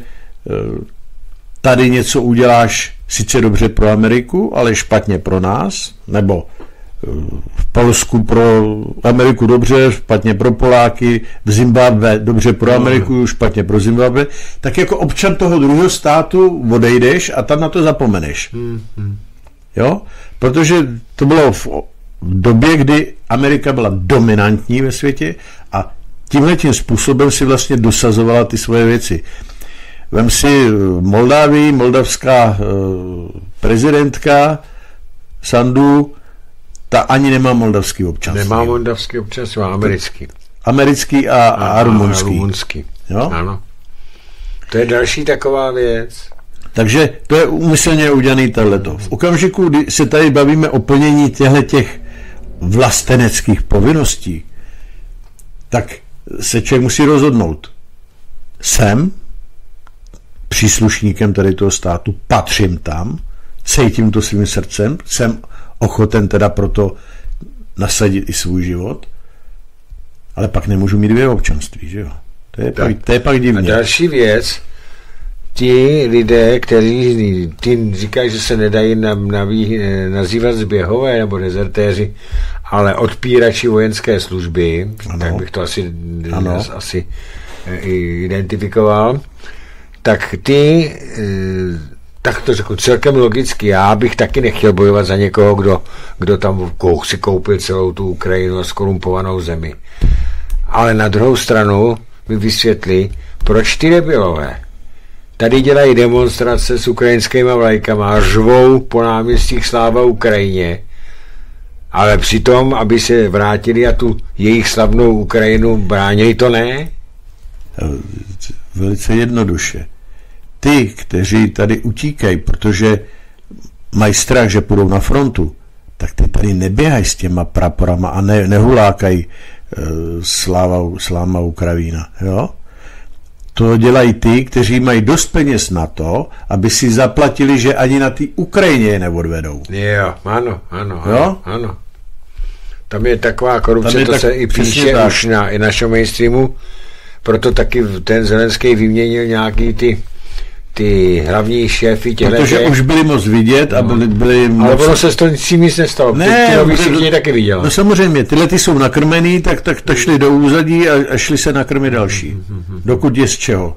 tady něco uděláš sice dobře pro Ameriku, ale špatně pro nás, nebo v Polsku pro Ameriku dobře, špatně pro Poláky, v Zimbabwe dobře pro Ameriku, špatně pro Zimbabwe, tak jako občan toho druhého státu odejdeš a tam na to zapomeneš. Jo? Protože to bylo v, v době, kdy Amerika byla dominantní ve světě a tímhletím způsobem si vlastně dosazovala ty svoje věci. Vem si Moldávii, moldavská e, prezidentka Sandu, ta ani nemá moldavský občanství. Nemá moldavský občanství, má americký. Americký a, a, a rumunský. A rumunský. Jo? Ano. To je další taková věc. Takže to je úmyslně udělaný tohleto. V okamžiku, kdy se tady bavíme o plnění těch vlasteneckých povinností, tak se člověk musí rozhodnout. Jsem příslušníkem tady toho státu, patřím tam, cítím to svým srdcem, jsem ochoten teda proto nasadit i svůj život, ale pak nemůžu mít dvě občanství, že jo? To je, pak, to je pak divně. A další věc, ti lidé, kteří ty říkají, že se nedají naví, nazývat zběhové nebo dezertéři, ale odpírači vojenské služby, ano. Tak bych to asi, asi identifikoval, tak ty, tak to řeknu celkem logicky, já bych taky nechtěl bojovat za někoho, kdo, kdo tam si koupil celou tu Ukrajinu a skorumpovanou zemi. Ale na druhou stranu mi vysvětli, proč ty debilové tady dělají demonstrace s ukrajinskými vlajkama a řvou po náměstích sláva Ukrajině, ale přitom, aby se vrátili a tu jejich slavnou Ukrajinu bránili, to ne? Velice jednoduše. Ty, kteří tady utíkají, protože mají strach, že půjdou na frontu, tak ty tady neběhají s těma praporama a ne, nehulákají e, sláva, sláma Ukrajina. Jo? To dělají ty, kteří mají dost peněz na to, aby si zaplatili, že ani na té Ukrajině je neodvedou. Jo, ano, ano, jo? ano. Tam je taková korupce, je to tak, se i píše tak. Už na i našem mainstreamu, proto taky ten Zelenský vyměnil nějaký ty ty hlavní šéfy těchto. Protože těch... už byli moc vidět a byli, byli moc... Ale ono se to nic nestalo. Ne, ty nový všichni taky viděl. No samozřejmě, tyhle ty jsou nakrmený, tak, tak to šli do úzadí a, a šli se nakrmit další. Dokud je z čeho.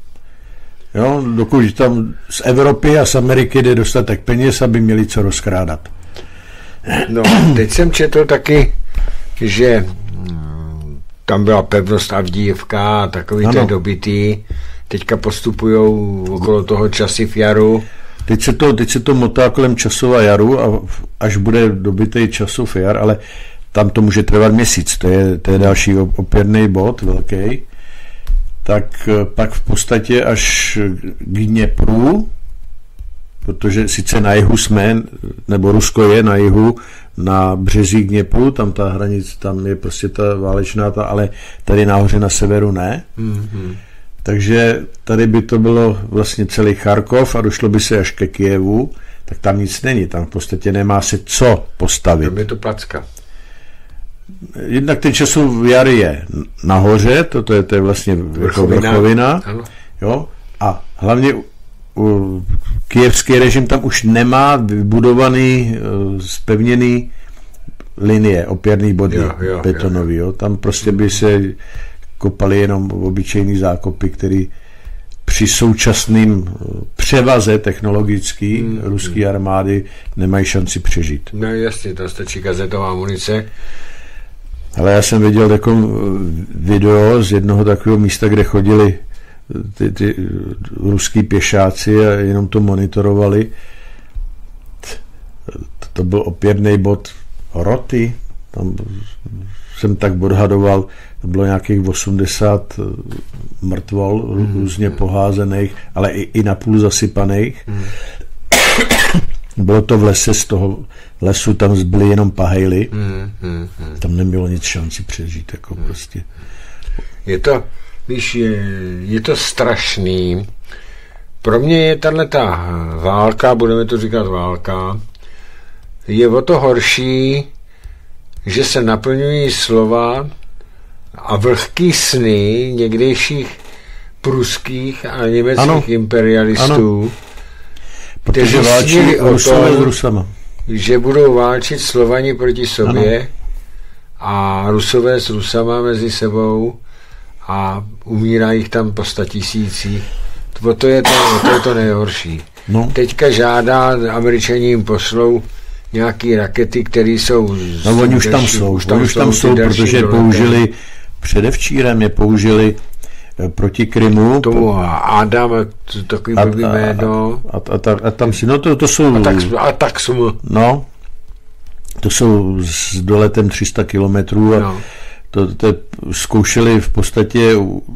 Jo, dokud tam z Evropy a z Ameriky jde dostatek peněz, aby měli co rozkrádat. No, teď jsem četl taky, že tam byla pevnost Avdijivka a takový ten dobytý. Teďka postupujou okolo toho Časiv Jaru. Teď se to, teď se to motá kolem Časova Jaru a až bude dobytý Časov Jar, ale tam to může trvat měsíc, to je, to je další opěrný bod velký. Tak pak v podstatě až k Dněpru, protože sice na jihu jsme, nebo Rusko je na jihu, na březích Dněpru, tam ta hranice, tam je prostě ta válečná, ta, ale tady nahoře na severu ne. Mm-hmm. Takže tady by to bylo vlastně celý Charkov a došlo by se až ke Kyjevu, tak tam nic není, tam v podstatě nemá se co postavit. Tam je to placka. Jednak ten Časov Jar je nahoře, to, to, je, to je vlastně vrchovina, vrchovina jo, a hlavně u, kyjevský režim tam už nemá vybudovaný, zpevněný linie, opěrný body jo, jo, betonový, jo. Tam prostě by se kopaly jenom obyčejný zákopy, který při současným převaze technologický hmm, ruské hmm. armády nemají šanci přežít. No jasně, tam stačí kazetová munice. Ale já jsem viděl takový video z jednoho takového místa, kde chodili ty, ty ruský pěšáci a jenom to monitorovali. To byl opěrný bod roty. Tam jsem tak odhadoval, to bylo nějakých osmdesát mrtvol mm, různě mm. poházených, ale i, i napůl zasypaných. Mm. Bylo to v lese, z toho lesu tam zbyly jenom pahejly. Mm, mm, mm. Tam nebylo nic šanci přežít. Jako mm. prostě. Je to, víš, je, je to strašný. Pro mě je tato válka, budeme to říkat válka, je o to horší, že se naplňují slova a vlhký sny někdejších pruských a německých ano. imperialistů, ano. Protože válčí Rusové s Rusama. Že budou válčit Slovani proti sobě ano. a Rusové s Rusama mezi sebou a umírá jich tam po statisících. To, to, je to, to je to nejhorší. No. Teďka žádá, Američani jim pošlou nějaký rakety, které jsou... Z, no oni už tam jsou, už tam, už tam jsou, protože je použili, předevčírem je použili proti Krymu. Tomu Adam, takový blbý jméno. A, a, a, a tam si, no to, to jsou... A tak, a tak jsme. No, to jsou s doletem tři sta kilometrů a no. to, to zkoušeli v podstatě...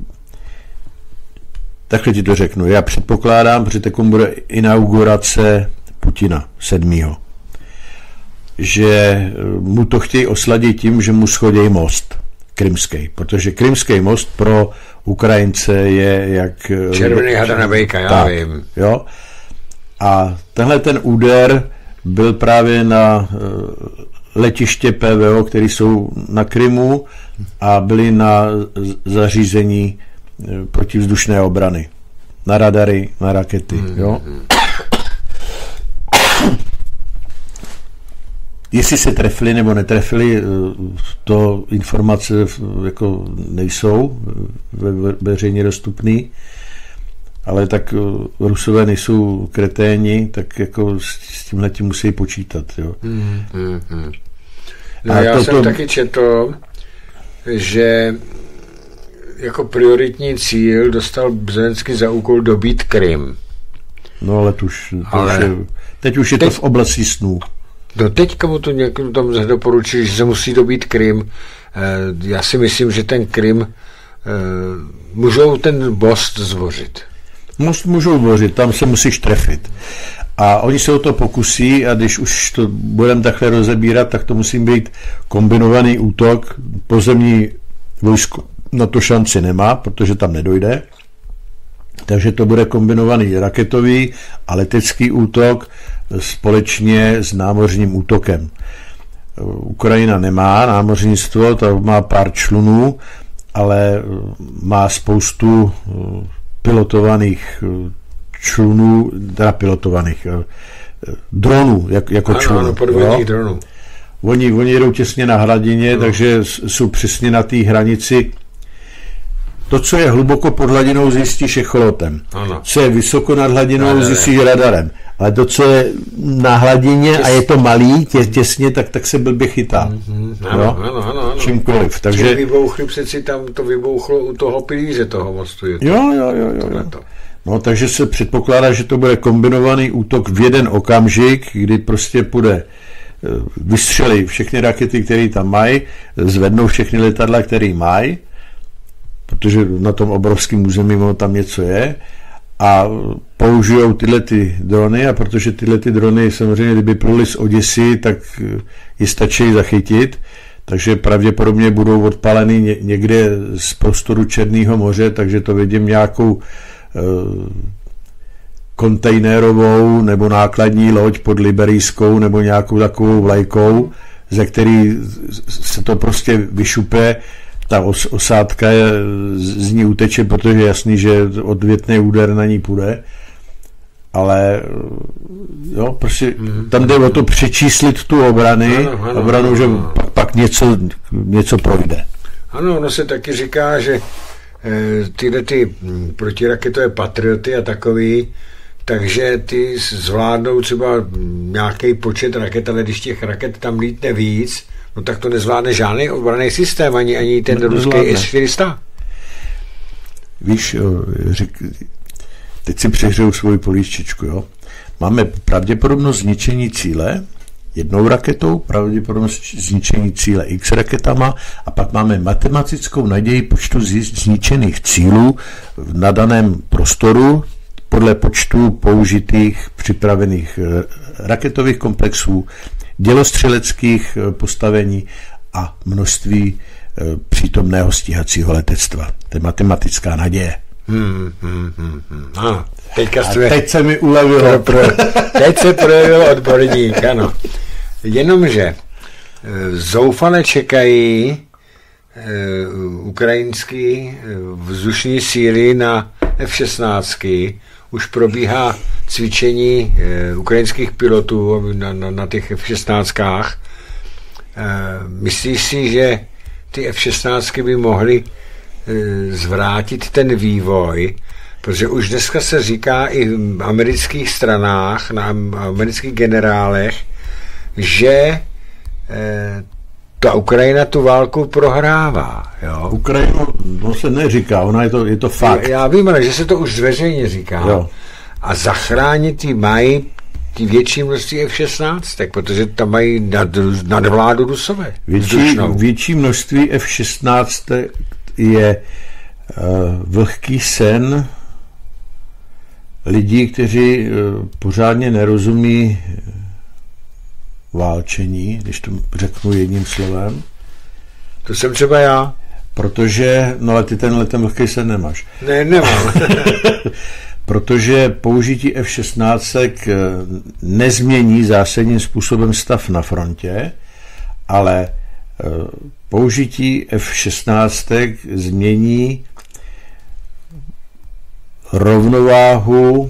Takhle ti to řeknu. Já předpokládám, protože takovou bude inaugurace Putina sedmého že mu to chtějí osladit tím, že mu schodí most krymský, protože krymský most pro Ukrajince je jak... Červený hadana vejka, já tak, vím. Jo? A tenhle ten úder byl právě na letiště P V O, které jsou na Krymu a byly na zařízení protivzdušné obrany. Na radary, na rakety. Mm-hmm. Jo? Jestli se trefili nebo netrefili, to informace jako nejsou ve, veřejně dostupný, ale tak Rusové nejsou kreténi, tak jako s tímhletím musí počítat. Jo. Mm-hmm. No a já to, jsem to... taky četl, že jako prioritní cíl dostal Zelenský za úkol dobít Krym. No ale už, ale... Už je, teď už je teď... to v oblasti snů. No teďka mu to někdo tam doporučil, že se musí dobít Krym. Já si myslím, že ten Krym můžou ten most zvořit. Most můžou zvořit, tam se musíš trefit. A oni se o to pokusí a když už to budeme takhle rozebírat, tak to musí být kombinovaný útok. Pozemní vojsko na to šanci nemá, protože tam nedojde. Takže to bude kombinovaný raketový a letecký útok společně s námořním útokem. Ukrajina nemá námořnictvo, to má pár člunů, ale má spoustu pilotovaných člunů, teda pilotovaných dronů, jak, jako ano, člunů. Ano, podvodních dronů. Oni, oni jdou těsně na hladině, no. takže jsou přesně na té hranici To, co je hluboko pod hladinou, zjistíš echolotem. Ano. Co je vysoko nad hladinou, Radarem. zjistíš radarem. Ale to, co je na hladině Těs... a je to malý, tě, těsně, tak, tak se blbě chytá. Mm-hmm. Ano, ano, ano, ano. Čímkoliv. Takže... Čím vybouchli přeci tam to vybouchlo u toho pilíře toho mostu. Jo, jo, jo. jo, jo. No, takže se předpokládá, že to bude kombinovaný útok v jeden okamžik, kdy prostě půjde vystřelí všechny rakety, které tam mají, zvednou všechny letadla, které mají, protože na tom obrovském území tam něco je, a použijou tyhle ty drony, a protože tyhle ty drony samozřejmě, kdyby pluly z Oděsy, tak je stačí zachytit, takže pravděpodobně budou odpaleny někde z prostoru Černého moře, takže to vidím nějakou kontejnerovou nebo nákladní loď pod liberijskou nebo nějakou takovou vlajkou, ze který se to prostě vyšupe, ta os, osádka je, z ní uteče, protože je jasný, že odvětný úder na ní půjde, ale jo, prostě mm. tam jde o to přečíslit tu obrany, ano, ano, obranu, ano, že ano. Pak, pak něco, něco projde. Ano, ono se taky říká, že e, tyhle ty protiraketové patrioty a takový, takže ty zvládnou třeba nějaký počet raket, ale když těch raket tam lítne víc, no tak to nezvládne žádný obranný systém, ani, ani ten no, ruský S čtyři sta. Víš, řek, teď si přehřeju svoji políččičku, jo. Máme pravděpodobnost zničení cíle jednou raketou, pravděpodobnost zničení cíle X raketama, a pak máme matematickou naději počtu zničených cílů na daném prostoru podle počtu použitých připravených raketových komplexů, dělostřeleckých postavení a množství přítomného stíhacího letectva. To je matematická naděje. Hmm, hmm, hmm, hmm. A, teďka a teď se mi ulevilo. Pro, teď se projevil odborník, ano. Jenomže zoufale čekají ukrajinský vzdušní síly na F šestnáct. Už probíhá cvičení ukrajinských pilotů na, na, na těch F šestnáct. Myslíš si, že ty F šestnáct by mohly zvrátit ten vývoj, protože už dneska se říká i v amerických stranách, na amerických generálech, že ta Ukrajina tu válku prohrává. Jo? Ukrajinu, to se neříká, ona je to, je to fakt. Já, já vím, ale že se to už zveřejně říká. Jo. A zachránit ji mají ty větší množství F šestnáct, protože tam mají nad, nadvládu Rusové. Větší, větší množství F šestnáct je uh, vlhký sen lidí, kteří uh, pořádně nerozumí válčení, když to řeknu jedním slovem. To jsem třeba já. Protože, no ale ty tenhle ten vlhký sen nemáš. Ne, nemám. Protože použití F šestnáct nezmění zásadním způsobem stav na frontě, ale použití F šestnáct změní rovnováhu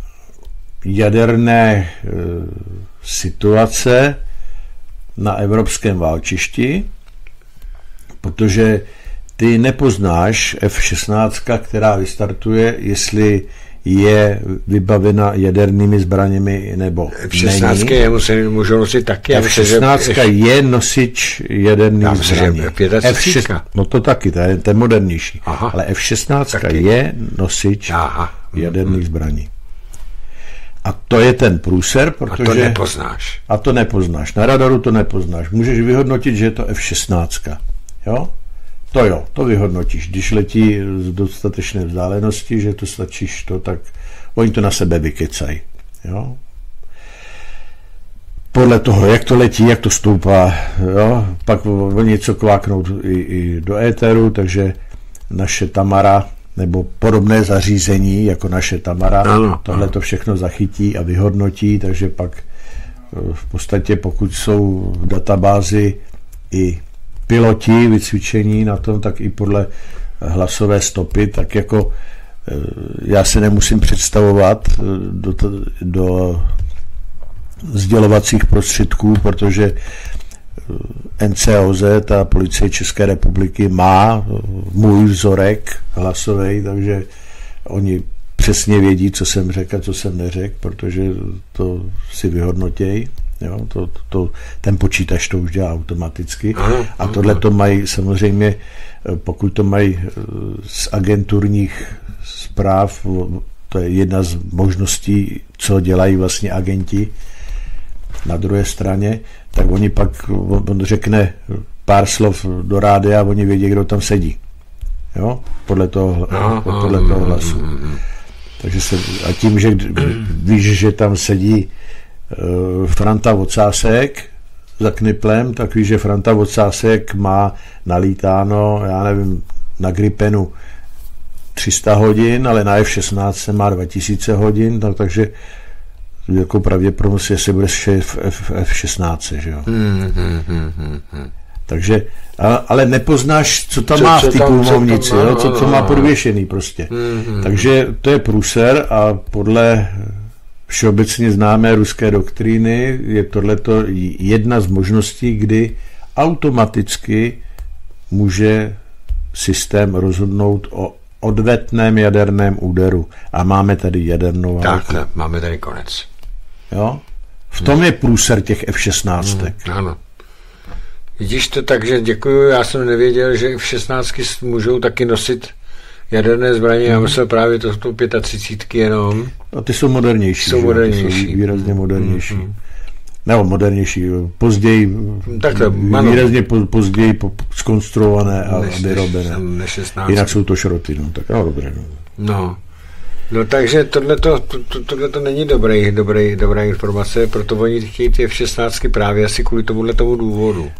jaderné situace na evropském válčišti, protože ty nepoznáš F šestnáct, která vystartuje, jestli je vybavena jadernými zbraněmi nebo F šestnáct není. Je, můžou nosit taky. F šestnáct že... je nosič jaderných zbraní. F šestnáct, no to taky, to je, to je modernější. Aha. Ale F šestnáct taky je nosič Aha. jaderných hmm. zbraní. A to je ten průser, protože... A to nepoznáš. A to nepoznáš. Na radaru to nepoznáš. Můžeš vyhodnotit, že je to F šestnáct. Jo? To jo, to vyhodnotíš. Když letí z dostatečné vzdálenosti, že to stačíš to, tak oni to na sebe vykecají. Jo? Podle toho, jak to letí, jak to stoupá, jo? Pak oni něco kváknou i, i do éteru, takže naše Tamara nebo podobné zařízení, jako naše Tamara, ano, tohle to všechno zachytí a vyhodnotí, takže pak v podstatě, pokud jsou v databázi i piloti vycvičení na tom, tak i podle hlasové stopy, tak jako já se nemusím představovat do, do sdělovacích prostředků, protože N C O Z, ta Policie České republiky, má můj vzorek hlasový, takže oni přesně vědí, co jsem řekl a co jsem neřekl, protože to si vyhodnotějí. Jo, to, to, ten počítač to už dělá automaticky. A tohle to mají samozřejmě, pokud to mají z agenturních zpráv, to je jedna z možností, co dělají vlastně agenti na druhé straně, tak oni pak, on řekne pár slov do rádia a oni vědí, kdo tam sedí. Jo? Podle toho, podle toho hlasu. Takže se, a tím, že víš, že tam sedí uh, Franta Vocásek za Kniplem, tak víš, že Franta Vocásek má nalítáno, já nevím, na Gripenu tři sta hodin, ale na F šestnáct má dva tisíce hodin, tak, takže jako pravděpodobnost, jestli bude šéf F šestnáct, že jo. Hmm, hmm, hmm, hmm. Takže, ale nepoznáš, co tam co, má v té pulmovnici, co, co, co má podvěšený prostě. Hmm, hmm. Takže to je průser a podle všeobecně známé ruské doktríny je tohleto jedna z možností, kdy automaticky může systém rozhodnout o odvetném jaderném úderu. A máme tady jadernou válku. Tak, máme tady konec. Jo? V tom hmm. je průser těch F šestnáct. Hmm, ano. Vidíš to tak, že děkuju, já jsem nevěděl, že F šestnáct můžou taky nosit jaderné zbraně, hmm. já myslel právě to jsou třicet pět jenom. A ty jsou modernější. Jsou modernější. Jsou výrazně modernější. Hmm. Nebo modernější, později, takhle, výrazně později zkonstruované a vyrobené. Jinak jsou to šroty, no, tak no, dobré. No. no. No takže tohleto, to, tohleto není dobrý, dobrý, dobrá informace, proto oni chtějí ty F šestnáct právě asi kvůli tomuhle tomu důvodu.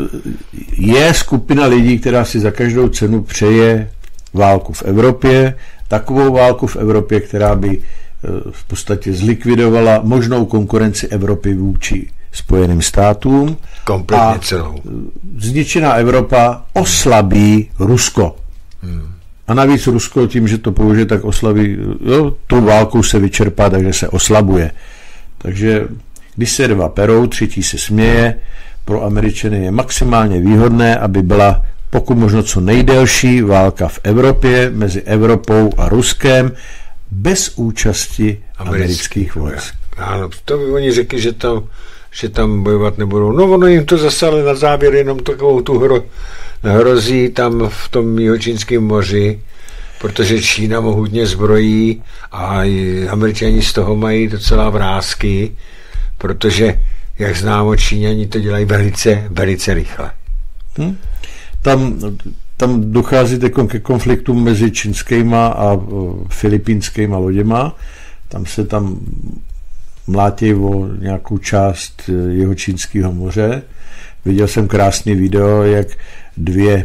Je skupina lidí, která si za každou cenu přeje válku v Evropě, takovou válku v Evropě, která by v podstatě zlikvidovala možnou konkurenci Evropy vůči Spojeným státům. Kompletně celou. Zničená Evropa oslabí Rusko. Hmm. A navíc Rusko tím, že to použije, tak oslabí, jo, tou válkou se vyčerpá, takže se oslabuje. Takže když se dva perou, třetí se směje, pro Američany je maximálně výhodné, aby byla pokud možno co nejdelší válka v Evropě mezi Evropou a Ruskem bez účasti amerických vojsk. Ano, to by oni řekli, že tam, že tam bojovat nebudou. No ono jim to zase ale na závěr jenom takovou tu hro, hrozí tam v tom Jihočínském moři, protože Čína mohutně zbrojí a Američani z toho mají docela vrásky, protože, jak známo, Číňani to dělají velice, velice rychle. Hmm. Tam, tam dochází ke konfliktům mezi čínskýma a filipínskýma loděma. Tam se tam mlátí o nějakou část Jihočínského moře. Viděl jsem krásný video, jak dvě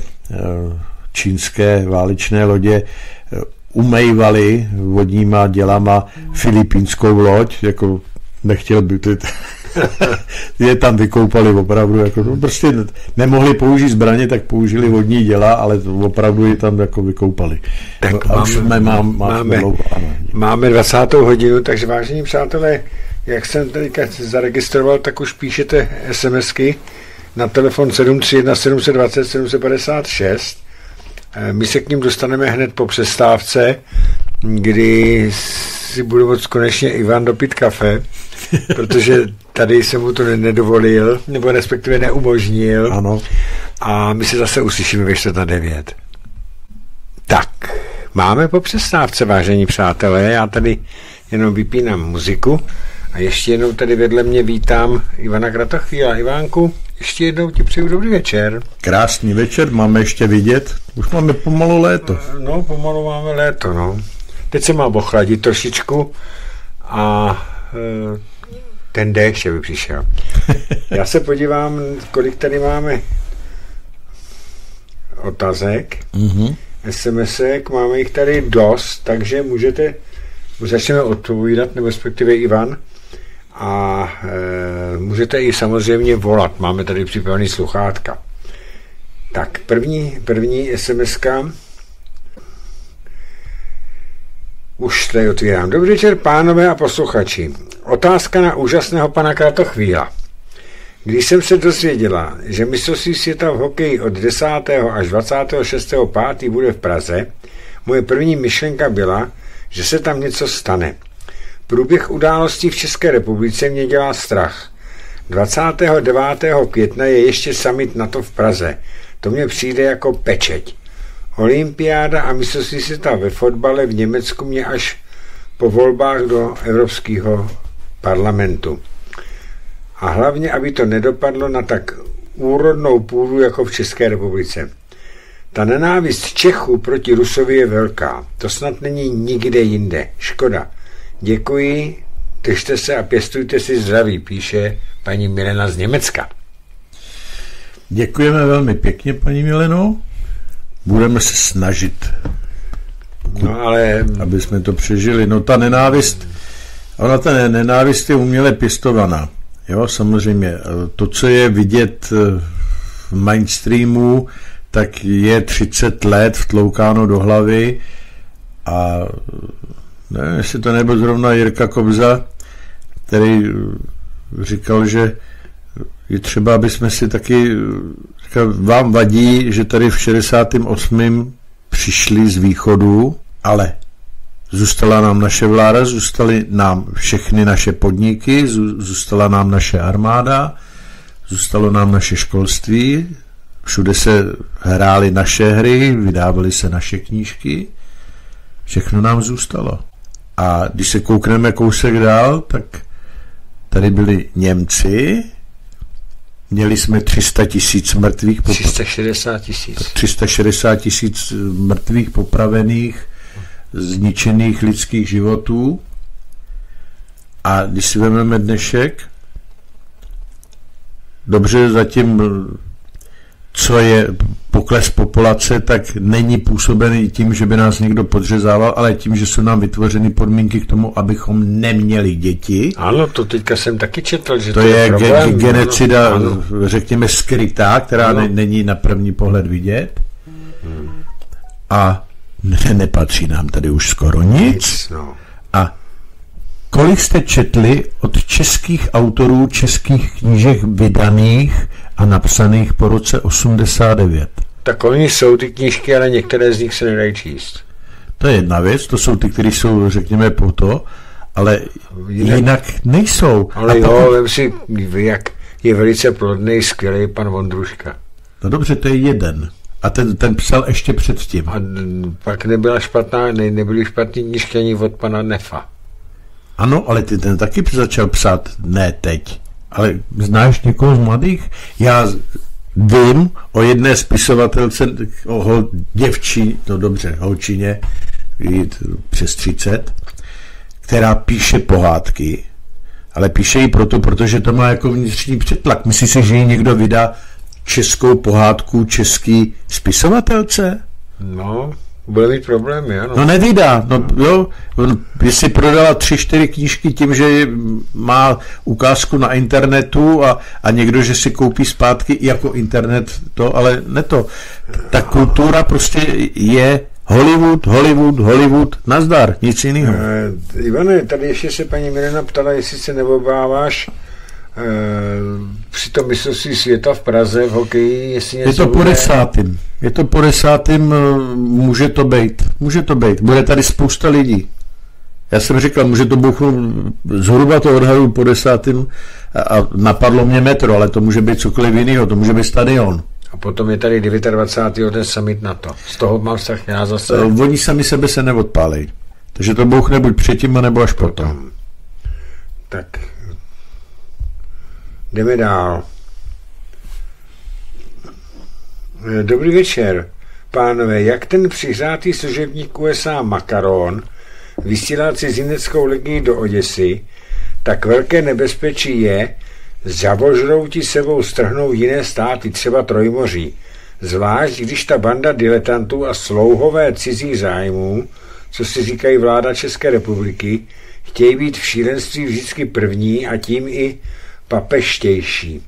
čínské válečné lodě umývaly vodníma dělama filipínskou loď, jako nechtěl by ty je tam vykoupali opravdu, jako to prostě nemohli použít zbraně, tak použili vodní děla, ale opravdu je tam jako vykoupali. Tak no, máme, už máme, máme, máme, máme dvacátou hodinu, takže vážení přátelé, jak jsem teďka zaregistroval, tak už píšete SMSky na telefon sedm tři jedna sedm dva nula sedm pět šest. My se k ním dostaneme hned po přestávce, kdy si budu moct konečně Ivan dopít kafe, protože tady jsem mu to nedovolil, nebo respektive neumožnil. Ano. A my se zase uslyšíme ve čtvrt na devět. Tak, máme po přestávce, vážení přátelé, já tady jenom vypínám muziku a ještě jednou tady vedle mě vítám Ivana Kratochvíla. Ivánku, ještě jednou ti přeju dobrý večer. Krásný večer, máme ještě vidět. Už máme pomalu léto. No, pomalu máme léto, no. Teď se má ochladit trošičku a e, ten déšť by přišel. Já se podívám, kolik tady máme otazek, mm-hmm. SMSek, máme jich tady dost, takže můžete, začneme odpovídat, nebo respektive Ivan, a e, můžete i samozřejmě volat, máme tady připravený sluchátka. Tak, první, první SMSka, už tady otvírám. Dobrý večer, pánové a posluchači. Otázka na úžasného pana Kratochvíla. Když jsem se dozvěděla, že mistrovství světa v hokeji od desátého až dvacátého šestého pátého bude v Praze, moje první myšlenka byla, že se tam něco stane. Průběh událostí v České republice mě dělá strach. dvacátého devátého května je ještě summit NATO v Praze. To mně přijde jako pečeť. Olympiáda a mistrovství světa ve fotbale v Německu mě až po volbách do Evropského parlamentu. A hlavně, aby to nedopadlo na tak úrodnou půdu jako v České republice. Ta nenávist Čechů proti Rusovi je velká. To snad není nikde jinde. Škoda. Děkuji, držte se a pěstujte si zdraví, píše paní Milena z Německa. Děkujeme velmi pěkně, paní Mileno. Budeme se snažit, pokud, no, ale... aby jsme to přežili. No ta nenávist, ona ta nenávist je uměle pěstovaná. Jo, samozřejmě. To, co je vidět v mainstreamu, tak je třicet let vtloukáno do hlavy a nevím, jestli to nebyl zrovna Jirka Kobza, který říkal, že je třeba, aby jsme si taky, říkal, vám vadí, že tady v šedesátém osmém přišli z východu, ale zůstala nám naše vláda, zůstaly nám všechny naše podniky, zůstala nám naše armáda, zůstalo nám naše školství, všude se hrály naše hry, vydávaly se naše knížky, všechno nám zůstalo. A když se koukneme kousek dál, tak tady byli Němci, měli jsme tři sta tisíc mrtvých, tři sta šedesát tisíc. tři sta šedesát tisíc mrtvých, popravených, zničených lidských životů. A když si vezmeme dnešek, dobře, zatím, co je pokles populace, tak není působený tím, že by nás někdo podřezával, ale tím, že jsou nám vytvořeny podmínky k tomu, abychom neměli děti. Ano, to teďka jsem taky četl, že to, to je, je ge- genocida, ano. Řekněme, skrytá, která ne- není na první pohled vidět. Hmm. A ne- nepatří nám tady už skoro nic. nic no. A kolik jste četli od českých autorů českých knížek vydaných a napsaných po roce osmdesát devět? Tak oni jsou ty knížky, ale některé z nich se nedají číst. To je jedna věc, to jsou ty, které jsou, řekněme, po to, ale jinak, jinak nejsou. Ale a jo, vem si, jak je velice plodný, skvělý pan Vondruška. No dobře, to je jeden. A ten, ten psal ještě předtím. A pak nebyla špatná, ne, nebyly špatný knížky ani od pana Nefa. Ano, ale ty ten taky začal psát, ne teď. Ale znáš někoho z mladých? Já vím o jedné spisovatelce, o hol, děvčí, no dobře, holčině, přes třicet, která píše pohádky, ale píše ji proto, protože to má jako vnitřní přetlak. Myslí si, že ji někdo vydá českou pohádku český spisovatelce? No, bude mít problémy, ano. No nevydá, no jo, jestli prodala tři, čtyři knížky tím, že má ukázku na internetu a, a někdo, že si koupí zpátky jako internet to, ale ne to. Ta kultura prostě je Hollywood, Hollywood, Hollywood, nazdar, nic jiného. Uh, Ivane, tady ještě se paní Milena ptala, jestli se neobáváš uh, při tom mistrovství světa v Praze v hokeji, jestli něco je to po desátým. Je to po desátým, může to být. Může to být. Bude tady spousta lidí. Já jsem říkal, může to bouchnout, zhruba to odhadu po desátým a napadlo mě metro, ale to může být cokoliv jiného, to může být stadion. A potom je tady dvacátého devátého ten summit NATO. Z toho mám vztah já zase. Oni sami sebe se neodpálej. Takže to bouchne buď předtím, nebo až potom. potom. Tak. Jdeme dál. Dobrý večer, pánové. Jak ten přihřátý služebník U S A Makaron vysílá cizineckou legii do Oděsy, tak velké nebezpečí je, žavožrouti sebou strhnou jiné státy, třeba Trojmoří. Zvlášť, když ta banda diletantů a slouhové cizích zájmů, co si říkají vláda České republiky, chtějí být v šílenství vždycky první a tím i papeštější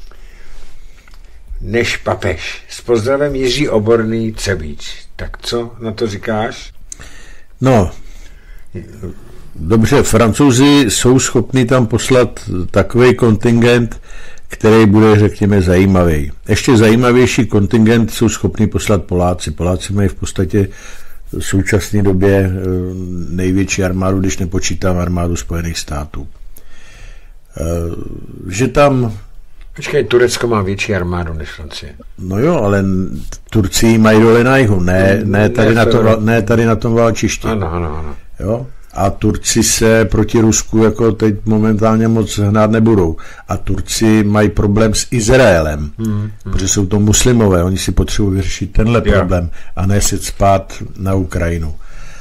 než papež. S pozdravem Jiří Oborný, Třebíč. Tak co na to říkáš? No, dobře, Francouzi jsou schopni tam poslat takový kontingent, který bude, řekněme, zajímavý. Ještě zajímavější kontingent jsou schopni poslat Poláci. Poláci mají v podstatě v současné době největší armádu, když nepočítám armádu Spojených států. Že tam... Počkej, Turecko má větší armádu než Francie. No jo, ale Turci mají dole na jihu, ne, ne, tady, ne, na tom, ne tady na tom válčišti. Ano, ano, ano. Jo? A Turci se proti Rusku jako teď momentálně moc hnát nebudou. A Turci mají problém s Izraelem, hmm, hmm. protože jsou to muslimové, oni si potřebují vyřešit tenhle yeah. problém a ne se cpát na Ukrajinu.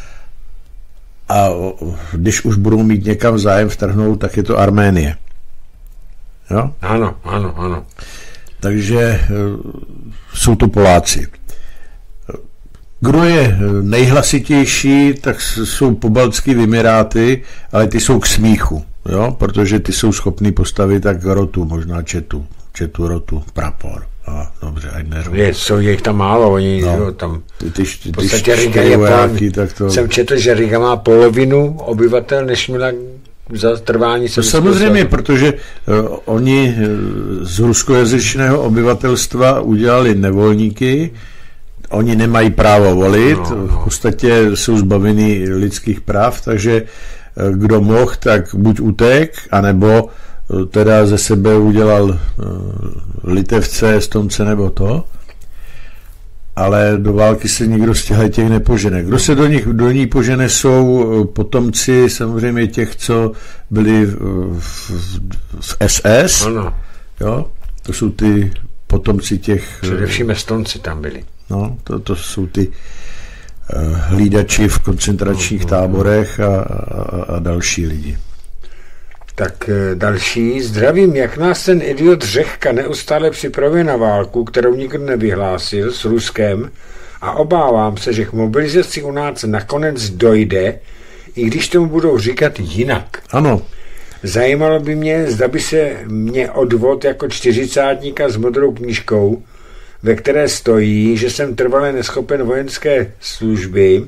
A když už budou mít někam zájem vtrhnout, tak je to Arménie. Jo? Ano, ano, ano. Takže jsou to Poláci. Kdo je nejhlasitější, tak jsou pobaltský Vymiráty, ale ty jsou k smíchu, jo? Protože ty jsou schopný postavit tak rotu, možná četu, četu, rotu, prapor. A dobře, ať nerotu. Je, jsou jich tam málo, oni no, jo, tam ty, ty, ty, v podstatě Riga je vojáky, tak to... Jsem četl, že Riga má polovinu obyvatel, než měla za trvání. To samozřejmě, protože uh, oni z ruskojazyčného obyvatelstva udělali nevolníky, oni nemají právo volit, no, no. v podstatě jsou zbaveni lidských práv, takže kdo mohl, tak buď utek, anebo teda ze sebe udělal Litevce, Estonce nebo to, ale do války se nikdo z těch, těch nepožene. Kdo se do nich do ní požene, jsou potomci samozřejmě těch, co byli v, v, v S S, ano. Jo? To jsou ty potomci těch... Především Estonci tam byli. No, to, to jsou ty uh, hlídači v koncentračních táborech a, a, a další lidi. Tak další. Zdravím, jak nás ten idiot Řehka neustále připravuje na válku, kterou nikdo nevyhlásil s Ruskem a obávám se, že k mobilizaci u nás nakonec dojde, i když tomu budou říkat jinak. Ano. Zajímalo by mě, zda by se mě odvod jako čtyřicátníka s modrou knížkou, ve které stojí, že jsem trvale neschopen vojenské služby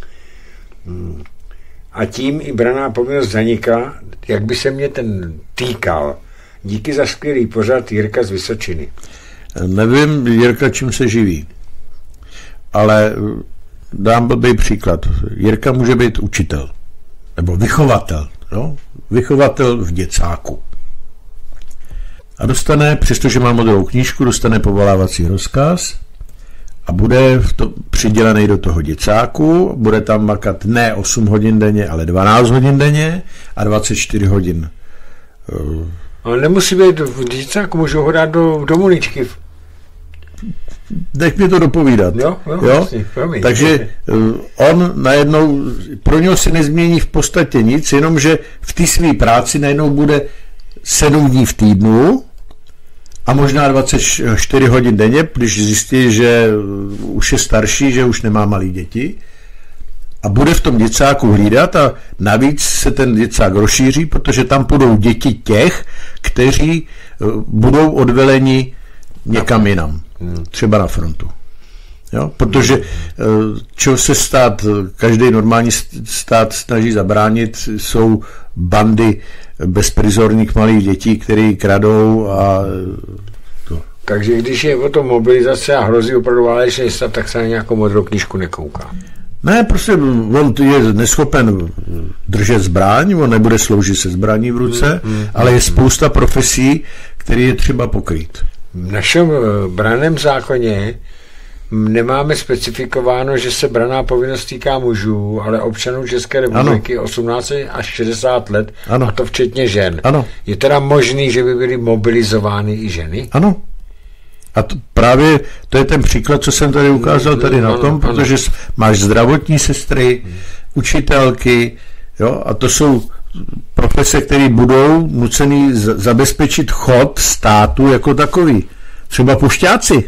a tím i braná povinnost zanikla, jak by se mě ten týkal. Díky za skvělý pořad, Jirka z Vysočiny. Nevím, Jirka, čím se živí, ale dám blbý příklad. Jirka může být učitel nebo vychovatel, no? Vychovatel v děcáku. A dostane, přestože má modrou knížku, dostane povolávací rozkaz a bude v to přidělený do toho děcáku, bude tam makat ne osm hodin denně, ale dvanáct hodin denně a dvacet čtyři hodin. Ale nemusí být v děcáku, můžu ho dát do, do muničky. Nech mi to dopovídat. Jo, jo, jo? Jasný, promiň. Takže on najednou, pro něho se nezmění v podstatě nic, jenomže v té své práci najednou bude sedm dní v týdnu a možná dvacet čtyři hodin denně, když zjistí, že už je starší, že už nemá malé děti a bude v tom děcáku hlídat a navíc se ten děcák rozšíří, protože tam půjdou děti těch, kteří budou odveleni někam jinam, třeba na frontu. Jo? Protože čeho se stát, každý normální stát snaží zabránit, jsou bandy bezprizorních malých dětí, které kradou a to. Takže když je o tom mobilizace a hrozí opravdu válečný stav, tak se na nějakou modrou knížku nekouká. Ne, prostě on je neschopen držet zbraň, on nebude sloužit se zbraní v ruce, mm, mm, ale je spousta profesí, které je třeba pokrýt. V našem branném zákoně nemáme specifikováno, že se branná povinnost týká mužů, ale občanů České republiky ano. osmnáct až šedesát let, ano. a to včetně žen. Ano. Je teda možný, že by byly mobilizovány i ženy? Ano. A to právě to je ten příklad, co jsem tady ukázal tady na tom, ano, protože ano. máš zdravotní sestry, hmm. učitelky, jo, a to jsou profese, které budou nucený zabezpečit chod státu jako takový. Třeba pošťáci.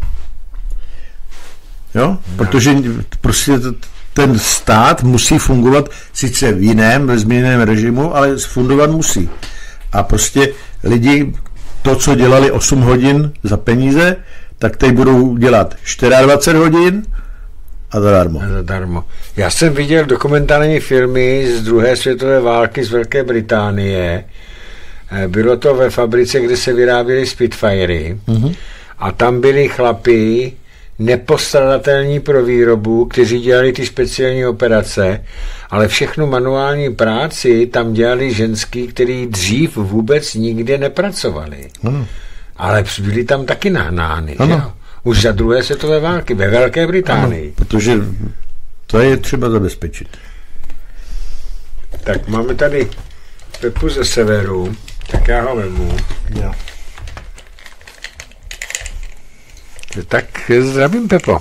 Jo? No. Protože prostě ten stát musí fungovat sice v jiném, ve změněném režimu, ale fungovat musí. A prostě lidi to, co dělali osm hodin za peníze, tak teď budou dělat dvacet čtyři hodin a zadarmo. A zadarmo. Já jsem viděl dokumentární filmy z druhé světové války z Velké Británie, Bylo to ve fabrice, kde se vyráběly Spitfiry mm-hmm. a tam byli chlapi nepostradatelní pro výrobu, kteří dělali ty speciální operace, ale všechnu manuální práci tam dělali ženský, který dřív vůbec nikde nepracovali. Ano. Ale byli tam taky nahnány. Ano. Už za druhé světové války ve Velké Británii. Ano, protože to je třeba zabezpečit. Tak máme tady Pepu ze severu, tak já ho vemu. Já. Tak zdravím, Pepo.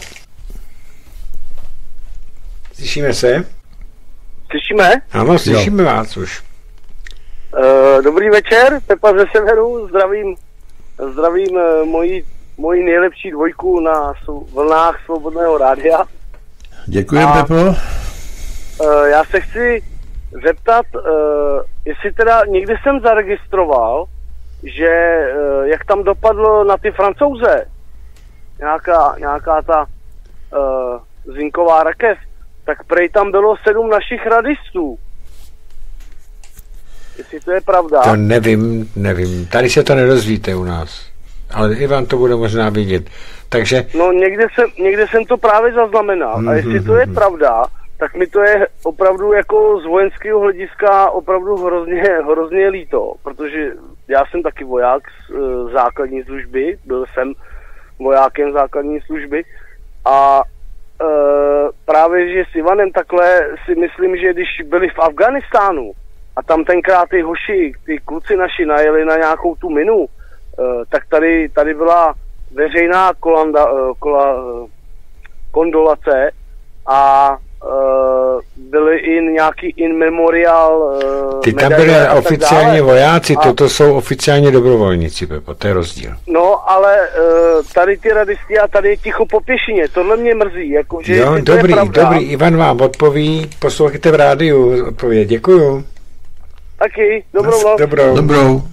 Slyšíme se? Slyšíme? Ano, slyšíme jo. vás už. Uh, dobrý večer, Pepa ze severu, zdravím, zdravím uh, moji, moji nejlepší dvojku na vlnách Svobodného rádia. Děkujem, A, Pepo. Uh, já se chci zeptat, uh, jestli teda někdy jsem zaregistroval, že uh, jak tam dopadlo na ty Francouze, nějaká, nějaká ta uh, zinková rakev, tak prej tam bylo sedm našich radistů. Jestli to je pravda. To nevím, nevím. Tady se to nedozvíte u nás. Ale Ivan to bude možná vidět. Takže... No někde jsem, někde jsem to právě zaznamenal. Mm-hmm. A jestli to je pravda, tak mi to je opravdu jako z vojenského hlediska opravdu hrozně, hrozně líto. Protože já jsem taky voják z uh, základní služby. Byl jsem vojákem základní služby. A uh, právě, že s Ivanem takhle si myslím, že když byli v Afghánistánu a tam tenkrát ty hoši, ty kluci naši najeli na nějakou tu minu, uh, tak tady, tady byla veřejná kolanda, uh, kola, uh, kondolace a uh, byly i nějaký in memorial uh, Ty tam byly oficiálně vojáci, a... toto jsou oficiálně dobrovolníci, Pepo, to je rozdíl. No, ale uh, tady ty radisty a tady je ticho po pěšině, tohle mě mrzí. Jako, že jo, dobrý, dobrý, Ivan vám odpoví, poslouchejte v rádiu odpověď, děkuju. Taky, dobrou noc. Dobrou. Dobrou.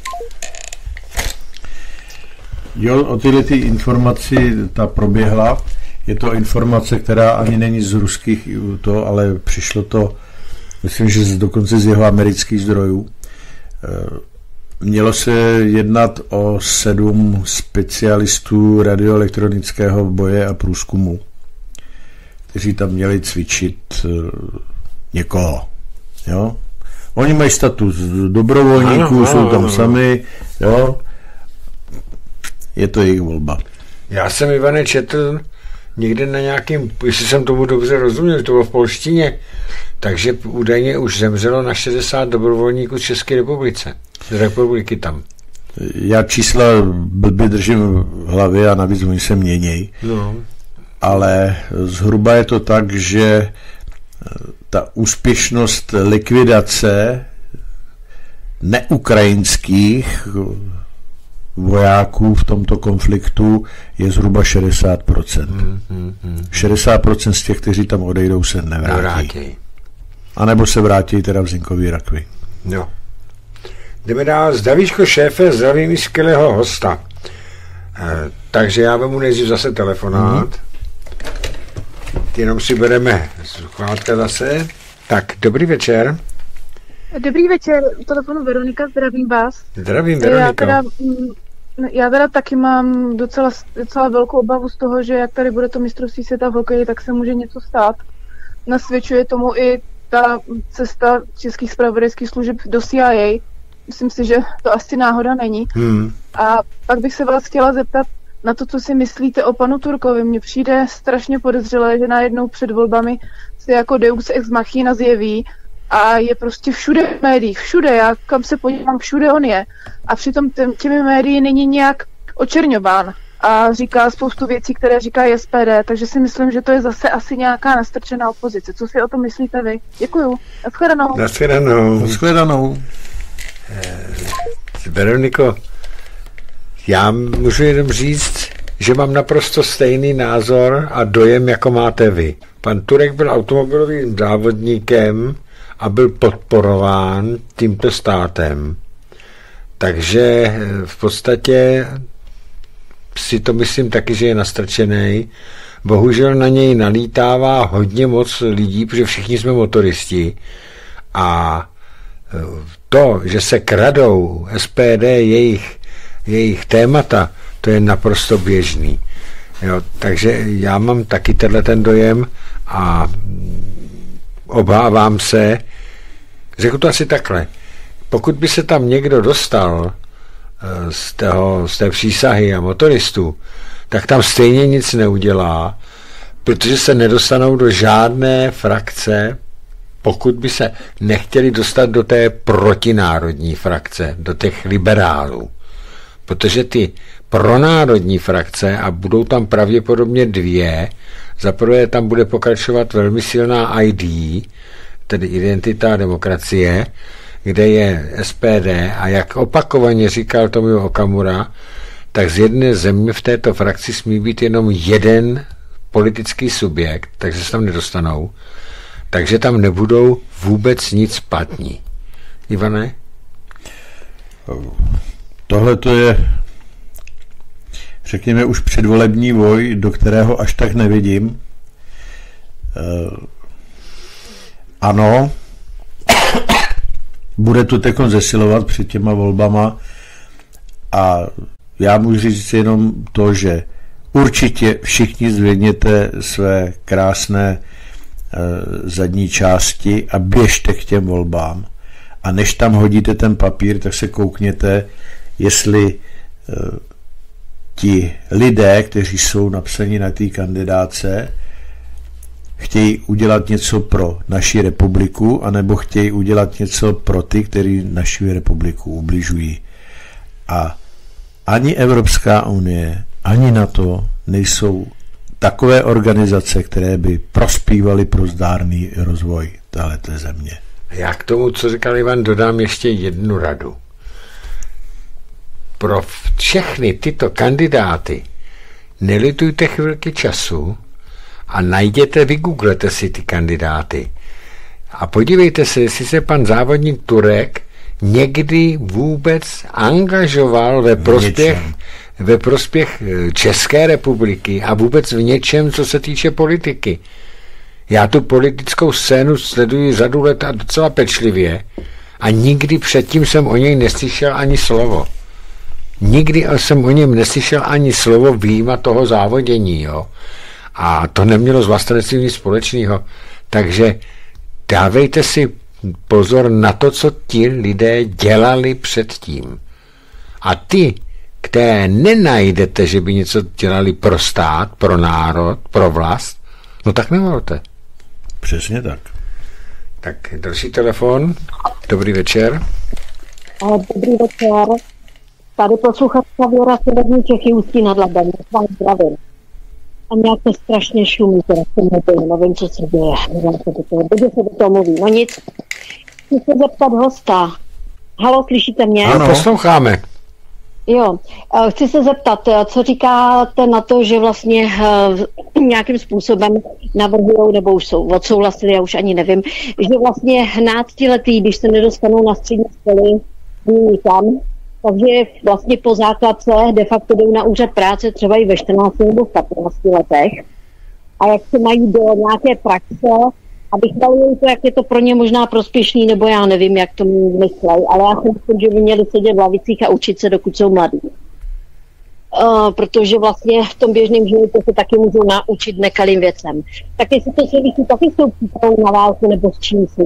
Jo, o tyhle ty informaci ta proběhla. Je to informace, která ani není z ruských, to, ale přišlo to, myslím, že z, dokonce z jeho amerických zdrojů. Mělo se jednat o sedm specialistů radioelektronického boje a průzkumu, kteří tam měli cvičit někoho. Jo? Oni mají status dobrovolníků, ano, jsou tam ano, sami, jo. Je to jejich volba. Já jsem, Ivane, četl někde na nějakým, jestli jsem tomu dobře rozuměl, to bylo v polštině, takže údajně už zemřelo na šedesát dobrovolníků z České republice. Z republiky tam. Já čísla blbě držím v hlavě a navíc oni se měnějí. No. Ale zhruba je to tak, že ta úspěšnost likvidace neukrajinských vojáků v tomto konfliktu je zhruba šedesát procent. Hmm, hmm, hmm. šedesát procent z těch, kteří tam odejdou, se nevrátí. nevrátí. A nebo se vrátí teda v zinkový rakvi. Jo. Jdeme dál. Zdravíčko šéfe, zdravím i skvělého hosta. E, takže já vemu nejdřív zase telefonát. Hmm. Jenom si bereme sluchátka zase. Tak, dobrý večer. Dobrý večer, telefonu Veronika, zdravím vás. Zdravím, Veronika. Já teda, já teda taky mám docela, docela velkou obavu z toho, že jak tady bude to mistrovství světa v hokeji, tak se může něco stát. Nasvědčuje tomu i ta cesta českých zpravodajských služeb do C I A. Myslím si, že to asi náhoda není. Hmm. A pak bych se vás chtěla zeptat na to, co si myslíte o panu Turkovi. Mně přijde strašně podezřelé, že najednou před volbami se jako deus ex machina zjeví a je prostě všude v médiích, všude, já kam se podívám, všude on je. A přitom těmi médii není nějak očerňován a říká spoustu věcí, které říká S P D, takže si myslím, že to je zase asi nějaká nastrčená opozice. Co si o tom myslíte vy? Děkuju. Naschledanou. Naschledanou. Naschledanou. Eh, Veroniko, já můžu jenom říct, že mám naprosto stejný názor a dojem, jako máte vy. Pan Turek byl automobilovým závodníkem a byl podporován tímto státem. Takže v podstatě si to myslím taky, že je nastrčený. Bohužel na něj nalítává hodně moc lidí, protože všichni jsme motoristi. A to, že se kradou S P D jejich, jejich témata, to je naprosto běžný. Jo, takže já mám taky tenhle ten dojem a obávám se, řeknu to asi takhle, pokud by se tam někdo dostal z, toho, z té přísahy a motoristů, tak tam stejně nic neudělá, protože se nedostanou do žádné frakce, pokud by se nechtěli dostat do té protinárodní frakce, do těch liberálů. Protože ty pronárodní frakce, a budou tam pravděpodobně dvě, zaprvé tam bude pokračovat velmi silná I D, tedy Identita a demokracie, kde je S P D, a jak opakovaně říkal Tomio Okamura, tak z jedné země v této frakci smí být jenom jeden politický subjekt, takže se tam nedostanou, takže tam nebudou vůbec nic platní. Ivane? Tohle to je, řekněme, už předvolební boj, do kterého až tak nevidím. E, ano, bude to teď zesilovat před těma volbama a já můžu říct jenom to, že určitě všichni zvedněte své krásné e, zadní části a běžte k těm volbám. A než tam hodíte ten papír, tak se koukněte, jestli e, ti lidé, kteří jsou napsaní na té kandidáce, chtějí udělat něco pro naši republiku, anebo chtějí udělat něco pro ty, kteří naši republiku ubližují. A ani Evropská unie, ani NATO nejsou takové organizace, které by prospívaly pro zdárný rozvoj téhleté země. Já k tomu, co říkal Ivan, dodám ještě jednu radu. Pro všechny tyto kandidáty nelitujte chvilky času a najděte, vygooglete si ty kandidáty a podívejte se, jestli se pan závodník Turek někdy vůbec angažoval ve prospěch, ve prospěch České republiky a vůbec v něčem, co se týče politiky. Já tu politickou scénu sleduji řadu let a docela pečlivě a nikdy předtím jsem o něj neslyšel ani slovo. Nikdy jsem o něm neslyšel ani slovo vyjma toho závodění, jo. A to nemělo s vlastenectvím nic společného. Takže dávejte si pozor na to, co ti lidé dělali předtím. A ty, které nenajdete, že by něco dělali pro stát, pro národ, pro vlast, no tak nevolte. Přesně tak. Tak další telefon. Dobrý večer. Dobrý večer. Tady posluchačka Věra Severní Čechy, Ústí nad Labem. Vám zdravím. A nějak to strašně šumí, teda jsem nebyl, nevím, co se děje. Bude se do toho mluví. No nic. Chci se zeptat hosta. Halo, slyšíte mě? Ano, posloucháme. Jo, chci se zeptat, co říkáte na to, že vlastně nějakým způsobem navrhujou, nebo už jsou odsouhlasili, já už ani nevím, že vlastně náctiletí, když se nedostanou na střední školy nikam, takže vlastně po základce de facto jdou na úřad práce třeba i ve čtrnácti nebo v patnácti letech. A jak se mají do nějaké praxe a vychvalují to, jak je to pro ně možná prospěšný, nebo já nevím, jak to myslej, ale já si myslím, že by měli sedět v lavicích a učit se, dokud jsou mladí. Uh, protože vlastně v tom běžném životě se taky můžou naučit nekalým věcem. Tak jestli to souvisí taky s tou přípravou na válku nebo s čím si.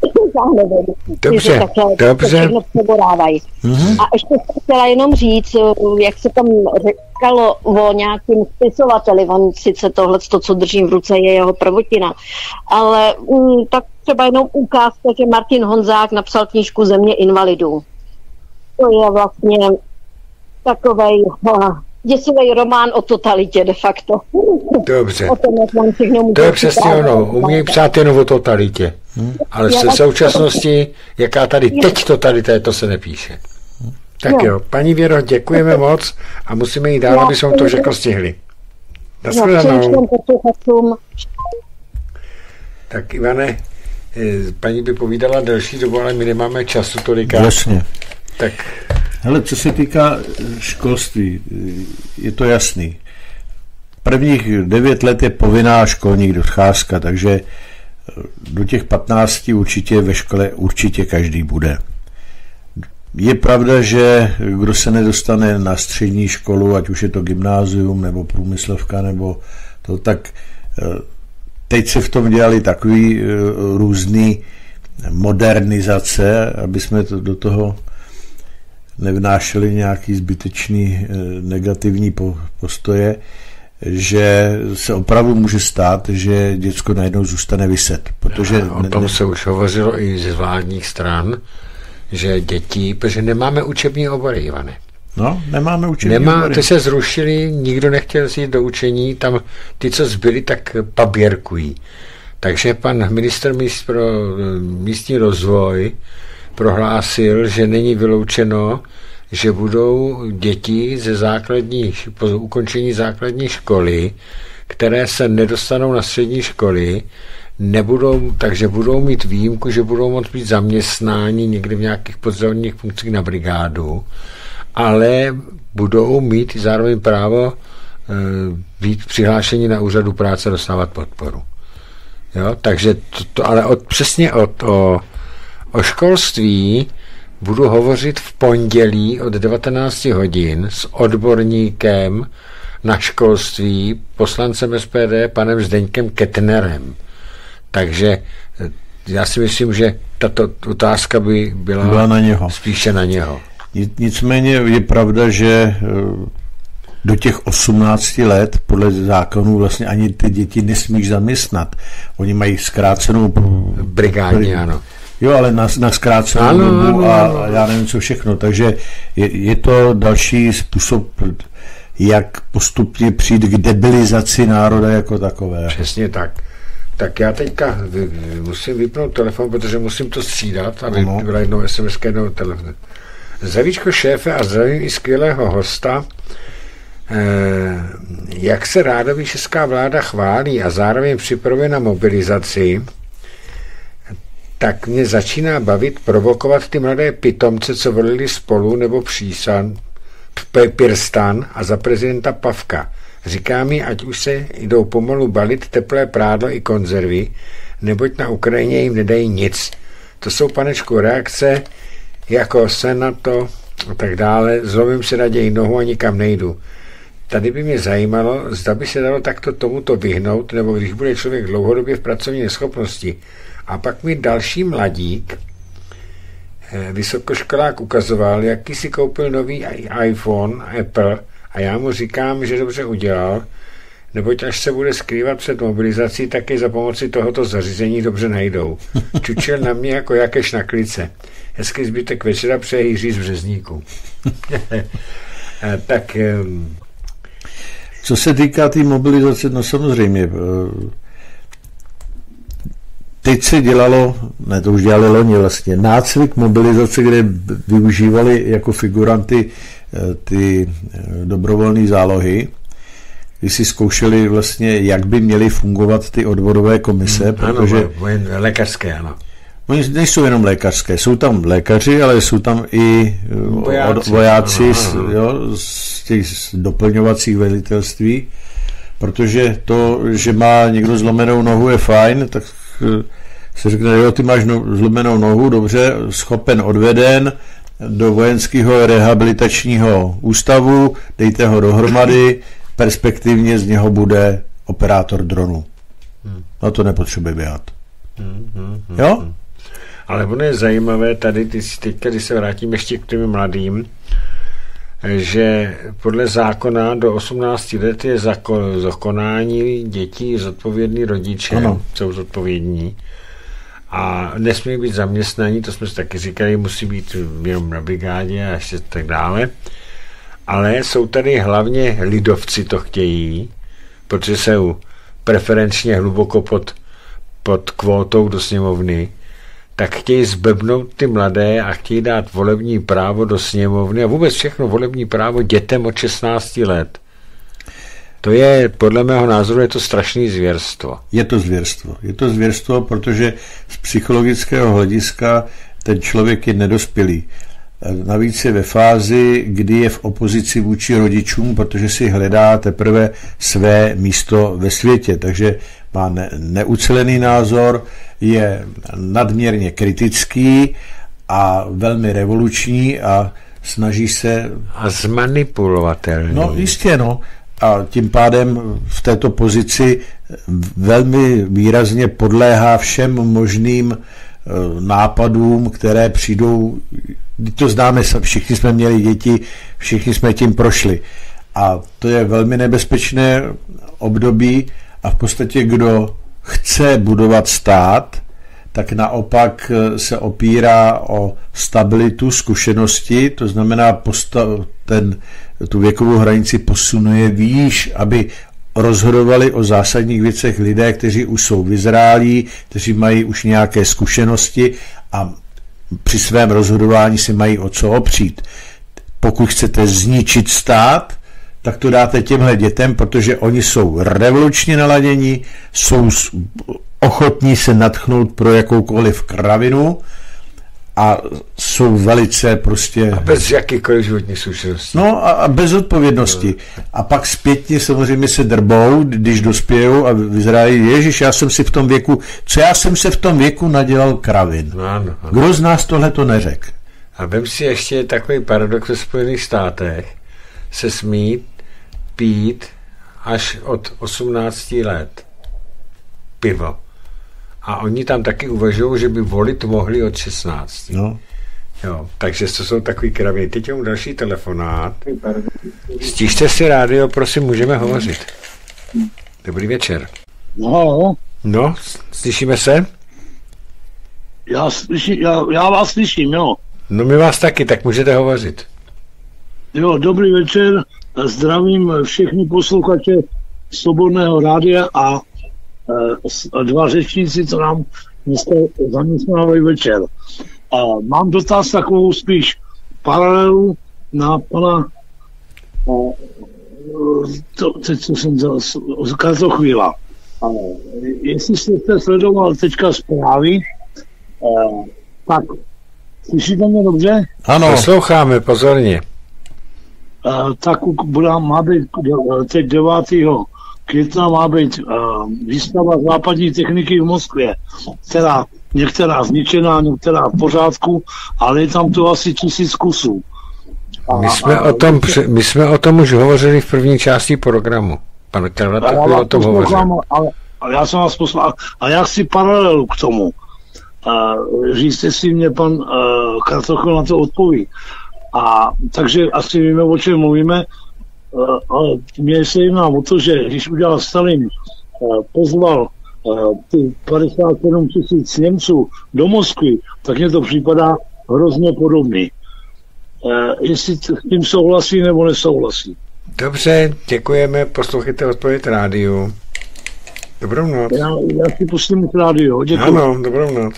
Dobře, takhle, dobře. Mm-hmm. A ještě jsem chtěla jenom říct, jak se tam říkalo o nějakým spisovateli, on sice tohle, to, co držím v ruce, je jeho prvotina, ale mm, tak třeba jenom ukázka, že Martin Honzák napsal knížku Země invalidů. To je vlastně takovej uh, děsivý román o totalitě de facto. Dobře. O tom, to je přesně ono. Umějí psát jenom o totalitě. Hmm. Ale v současnosti, jaká tady teď totalita je, to se nepíše. Tak jo, jo. Paní Věro, děkujeme moc a musíme jít dál, aby jsme to všechno stihli. Nashledanou. Tak Ivane, paní by povídala delší dobu, ale my nemáme času tolika. Jasně. Tak. Hele, co se týká školství, je to jasný. Prvních devět let je povinná školní docházka, takže do těch patnácti určitě ve škole určitě každý bude. Je pravda, že kdo se nedostane na střední školu, ať už je to gymnázium nebo průmyslovka, nebo to, tak teď se v tom dělali takový různý modernizace, aby jsme to do toho nevnášeli nějaký zbytečný negativní postoje, že se opravdu může stát, že děcko najednou zůstane viset. Protože o tom ne, se už hovořilo i ze vládních stran, že děti, protože nemáme učební obory, Ivane. No, nemáme učební Nemá, obory. Ty se zrušili, nikdo nechtěl jít do učení, tam ty, co zbyli, tak paběrkují. Takže pan ministr míst pro místní rozvoj prohlásil, že není vyloučeno, že budou děti ze základní, po ukončení základní školy, které se nedostanou na střední školy, nebudou, takže budou mít výjimku, že budou moct být zaměstnáni někdy v nějakých podzemních funkcích na brigádu, ale budou mít zároveň právo e, být přihlášeni na úřadu práce, dostávat podporu. Jo? Takže to, to, ale od, přesně od, o, o školství budu hovořit v pondělí od devatenáct hodin s odborníkem na školství, poslancem S P D, panem Zdeňkem Kettnerem. Takže já si myslím, že tato otázka by byla, byla na něho. Spíše na něho. Nicméně je pravda, že do těch osmnácti let podle zákonů vlastně ani ty děti nesmíš zaměstnat. Oni mají zkrácenou brigádní, ano. Jo, ale na, na zkrácenou ano, dobu ano, a, ano. a já nevím co všechno. Takže je, je to další způsob, jak postupně přijít k debilizaci národa jako takové. Přesně tak. Tak já teďka vy, musím vypnout telefon, protože musím to střídat, aby ano. byla jednou es em eska, jednou telefon. Zdravíčko šéfe a zdravím i skvělého hosta. Eh, jak se rádoby česká vláda chválí a zároveň připravuje na mobilizaci, tak mě začíná bavit provokovat ty mladé pitomce, co volili Spolu nebo Přísan, Pirstan a za prezidenta Pavka. Říká mi, ať už se jdou pomalu balit teplé prádlo i konzervy, neboť na Ukrajině jim nedají nic. To jsou, panečku, reakce, jako se na to a tak dále, zlomím se raději nohu a nikam nejdu. Tady by mě zajímalo, zda by se dalo takto tomuto vyhnout, nebo když bude člověk dlouhodobě v pracovní neschopnosti. A pak mi další mladík, vysokoškolák, ukazoval, jaký si koupil nový iPhone, Apple, a já mu říkám, že dobře udělal, neboť až se bude skrývat před mobilizací, tak je za pomoci tohoto zařízení dobře najdou. Čučil na mě jako jakéž na klice. Hezký zbytek večera přeje Jiří z Březníku. Tak... Co se týká té tý mobilizace, no samozřejmě... Teď se dělalo, ne to už dělali loni vlastně, nácvik mobilizace, kde využívali jako figuranty ty dobrovolné zálohy, kdy si zkoušeli vlastně, jak by měly fungovat ty odborové komise, hmm, protože... Ano, lékařské, ano. Oni nejsou jenom lékařské, jsou tam lékaři, ale jsou tam i vojáci, vojáci ano, z, ano. Jo, z těch doplňovacích velitelství, protože to, že má někdo zlomenou nohu, je fajn, tak se řekne, jo, ty máš no, zlomenou nohu, dobře, schopen, odveden do vojenského rehabilitačního ústavu, dejte ho dohromady, perspektivně z něho bude operátor dronu. Hmm. No to nepotřebuje běhat. Hmm, hmm, hmm, jo? Hmm. Ale ono je zajímavé tady, ty, teď, když se vrátím ještě k těm mladým, že podle zákona do osmnácti let je zakonání dětí zodpovědný rodiče, ano. Jsou zodpovědní a nesmí být zaměstnaní, to jsme si taky říkali, musí být jenom na brigádě a ještě tak dále, ale jsou tady hlavně lidovci to chtějí, protože jsou preferenčně hluboko pod, pod kvótou do sněmovny, tak chtějí zbebnout ty mladé a chtějí dát volební právo do sněmovny a vůbec všechno volební právo dětem od šestnácti let. To je, podle mého názoru, je to strašný zvěrstvo. Je to zvěrstvo. Je to zvěrstvo, protože z psychologického hlediska ten člověk je nedospělý. Navíc je ve fázi, kdy je v opozici vůči rodičům, protože si hledá teprve své místo ve světě. Takže má ne, neucelený názor, je nadměrně kritický a velmi revoluční a snaží se... A zmanipulovatelný. No jistě, no. A tím pádem v této pozici velmi výrazně podléhá všem možným nápadům, které přijdou, to známe, všichni jsme měli děti, všichni jsme tím prošli. A to je velmi nebezpečné období a v podstatě kdo chce budovat stát, tak naopak se opírá o stabilitu, zkušenosti, to znamená postav, ten, tu věkovou hranici posunuje výš, aby rozhodovali o zásadních věcech lidé, kteří už jsou vyzrálí, kteří mají už nějaké zkušenosti a při svém rozhodování si mají o co opřít. Pokud chcete zničit stát, tak to dáte těmhle dětem, protože oni jsou revolučně naladění, jsou ochotní se natchnout pro jakoukoliv kravinu a jsou velice prostě... A bez jakýkoliv životních zkušeností. No a, a bez odpovědnosti. A pak zpětně samozřejmě se drbou, když dospějou a vyzrájí, ježiš, já jsem si v tom věku, co já jsem se v tom věku nadělal kravin. No, ano, ano. Kdo z nás tohle to neřekl? A vem si ještě takový paradox ve Spojených státech. Se smí pít až od osmnácti let pivo. A oni tam taky uvažují, že by volit mohli od šestnácti. No. Jo, takže to jsou takový kraviny. Teď mám další telefonát. Stižte si rádio, prosím, můžeme hovořit. Dobrý večer. No. No, slyšíme se? Já, slyši, já, já vás slyším, jo. No my vás taky, tak můžete hovořit. Jo, dobrý večer. Zdravím všechny posluchače Svobodného rádia a e, dva řečníci, co nám dneska zaměstnávají večer. A mám dotaz takovou spíš paralelu na pana e, to, teď co jsem z Kartochvíla. A jestli jste sledoval teďka zprávy, e, tak slyšíte mě dobře? Ano. Posloucháme pozorně. Uh, tak bude, má být teď devátého května má být uh, výstava západní techniky v Moskvě, která některá zničená, některá v pořádku, ale je tam to asi tisíc kusů. A, my, jsme a, o tom, my jsme o tom už hovořili v první části programu. Pan Karla takový o tom hovořil. Ale, ale já jsem vás poslal. A já chci paralelu k tomu. Uh, říct, jestli mě pan uh, Kartochol na to odpoví. A takže asi víme, o čem mluvíme, ale mě se jedná o to, že když udělal Stalin, pozval ty padesát sedm tisíc Němců do Moskvy, tak mně to připadá hrozně podobný. Jestli s tím souhlasí nebo nesouhlasí. Dobře, děkujeme, poslouchejte Odpověď rádiu. Dobrou noc. Já, já si pustím rádio, děkuji. Ano, dobrou noc.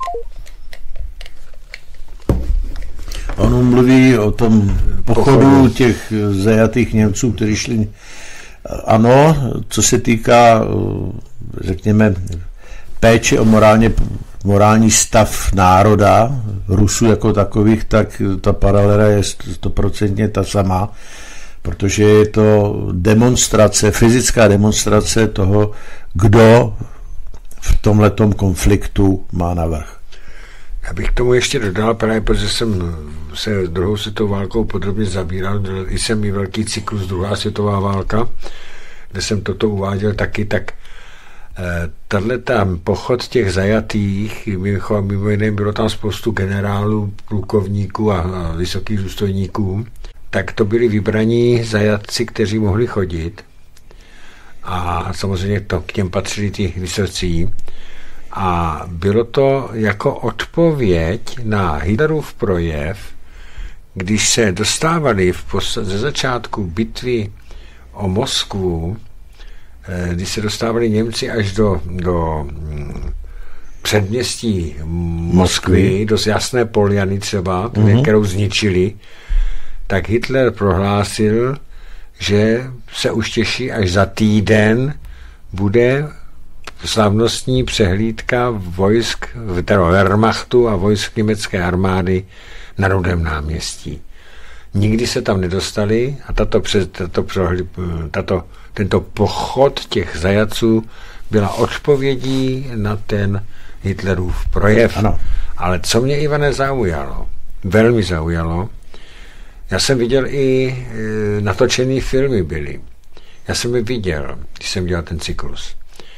On mluví o tom pochodu těch zajatých Němců, kteří šli. Ano, co se týká, řekněme, péče o morálně, morální stav národa, Rusů jako takových, tak ta paralela je stoprocentně ta sama, protože je to demonstrace, fyzická demonstrace toho, kdo v tomhletom konfliktu má navrch. Já bych k tomu ještě dodal, právě protože jsem se druhou světovou válkou podrobně zabíral, i jsem i velký cyklus druhá světová válka, kde jsem toto uváděl taky, tak eh, tahle tam pochod těch zajatých, mimo jiné bylo tam spoustu generálů, plukovníků a, a vysokých důstojníků, tak to byli vybraní zajatci, kteří mohli chodit a samozřejmě to, k těm patřili ty vysocí. A bylo to jako odpověď na Hitlerův projev, když se dostávali v pos- ze začátku bitvy o Moskvu, eh, když se dostávali Němci až do, do hm, předměstí Moskvy, do Jasné Poljany třeba, mm-hmm. kterou zničili, tak Hitler prohlásil, že se už těší, až za týden bude slavnostní přehlídka vojsk, teda Wehrmachtu a vojsk německé armády na Rudém náměstí. Nikdy se tam nedostali a tato, tato, tato, tento pochod těch zajatců byla odpovědí na ten Hitlerův projev. Ano. Ale co mě, Ivane, zaujalo, velmi zaujalo, já jsem viděl i e, natočený filmy byly. Já jsem je viděl, když jsem dělal ten cyklus.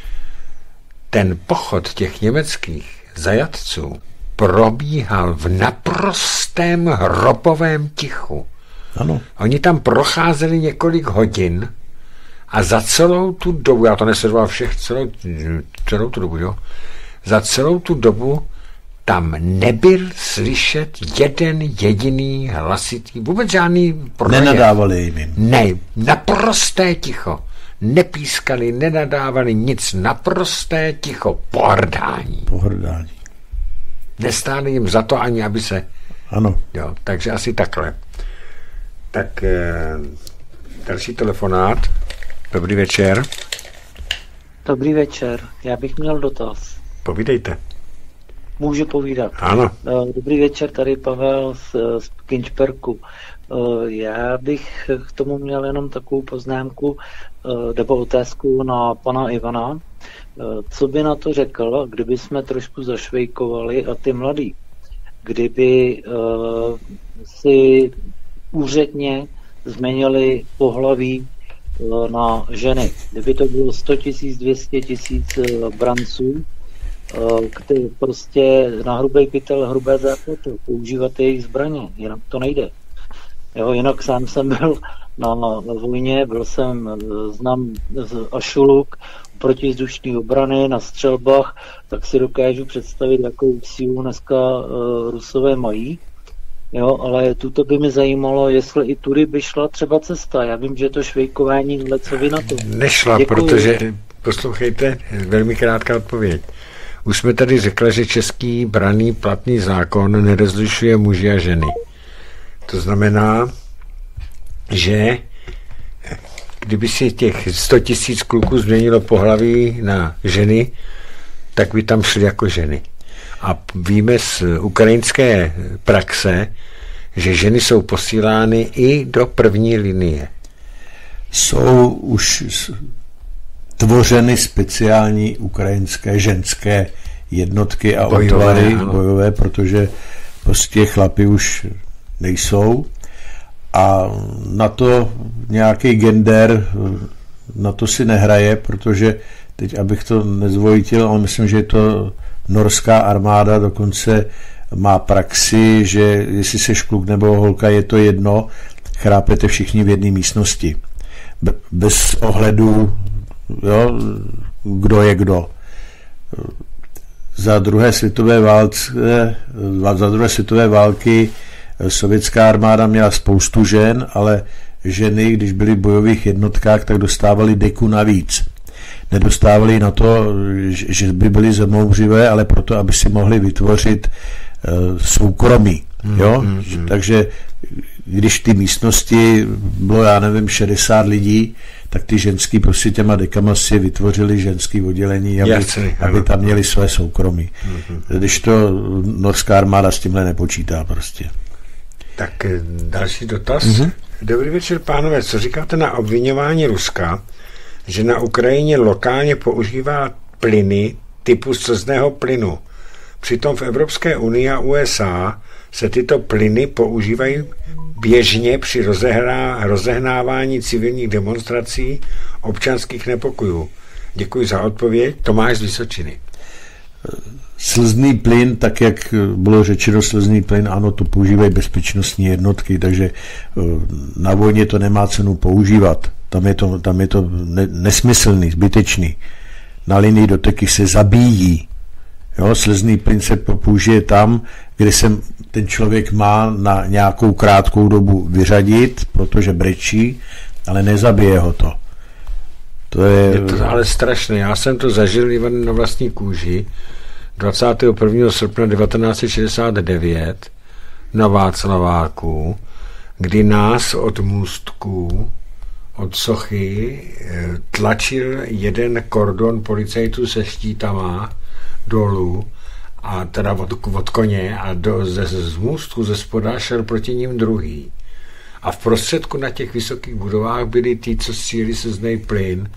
Ten pochod těch německých zajatců probíhal v naprostém hrobovém tichu. Ano. Oni tam procházeli několik hodin a za celou tu dobu, já to nesledoval všech, celou, celou tu dobu, jo, za celou tu dobu tam nebyl slyšet jeden jediný hlasitý, vůbec žádný projev. Nenadávali jim. Ne, naprosté ticho. Nepískali, nenadávali nic, naprosté ticho, pohrdání. Pohrdání. Nestáli jim za to ani, aby se... Ano. Jo, takže asi takhle. Tak eh, další telefonát. Dobrý večer. Dobrý večer, já bych měl dotaz. Povídejte. Můžu povídat. Ano. Dobrý večer, tady Pavel z, z Kinčperku. Já bych k tomu měl jenom takovou poznámku nebo otázku na pana Ivana. Co by na to řekl, kdyby jsme trošku zašvejkovali a ty mladí, kdyby uh, si úředně změnili pohlaví uh, na ženy. Kdyby to bylo sto tisíc, dvě stě tisíc uh, branců, uh, který prostě na hrubý pytel, hrubé základy, používat jejich zbraně, jinak to nejde. Jo, jinak sám jsem byl na, na vojně, byl jsem, znám z Ašuluk, protivzdušní obrany na střelbách, tak si dokážu představit, jakou sílu dneska uh, Rusové mají. Jo, ale tuto by mě zajímalo, jestli i tudy by šla třeba cesta. Já vím, že je to švejkování, ale co vy na to? Nešla, děkuji. Protože, poslouchejte, velmi krátká odpověď. Už jsme tady řekli, že český branný platný zákon nerozlišuje muži a ženy. To znamená, že kdyby si těch sto tisíc kluků změnilo pohlaví na ženy, tak by tam šli jako ženy. A víme z ukrajinské praxe, že ženy jsou posílány i do první linie. Jsou už tvořeny speciální ukrajinské ženské jednotky a útvary bojové, protože prostě chlapi už nejsou. A na to nějaký gender, na to si nehraje, protože teď, abych to nezvojitil, ale myslím, že je to norská armáda, dokonce má praxi, že jestli seš kluk nebo holka, je to jedno, chrápete všichni v jedné místnosti. Bez ohledu, jo, kdo je kdo. Za druhé světové válce, za druhé světové války sovětská armáda měla spoustu žen, ale ženy, když byly v bojových jednotkách, tak dostávaly deku navíc. Nedostávali na to, že by byly zemouřivé, ale proto, aby si mohli vytvořit uh, soukromí. Jo? Mm, mm, mm. Takže když v té místnosti bylo, já nevím, šedesát lidí, tak ty ženský prostě těma dekama si vytvořili ženský oddělení, aby, Jasný, aby tam měli své soukromí. Mm, když to norská armáda s tímhle nepočítá prostě. Tak další dotaz. Mm-hmm. Dobrý večer, pánové. Co říkáte na obviňování Ruska, že na Ukrajině lokálně používá plyny typu slzného plynu? Přitom v Evropské unii a U S A se tyto plyny používají běžně při rozehrá, rozehnávání civilních demonstrací občanských nepokojů. Děkuji za odpověď. Tomáš z Vysočiny. Slzný plyn, tak jak bylo řečeno, slzný plyn, ano, to používají bezpečnostní jednotky, takže na vojně to nemá cenu používat. Tam je to, tam je to ne, nesmyslný, zbytečný. Na linii doteky se zabíjí. Jo, slzný plyn se použije tam, kde se ten člověk má na nějakou krátkou dobu vyřadit, protože brečí, ale nezabije ho to. To je... je to ale strašné. Já jsem to zažil Ivan na vlastní kůži dvacátého prvního srpna devatenáct set šedesát devět na Václaváku, kdy nás od můstků, od sochy tlačil jeden kordon policajtů se štítama dolů, a teda od, od koně, a do, ze, z můstku ze spoda šel proti ním druhý. A v prostředku na těch vysokých budovách byli ty, co stříleli slzný plyn,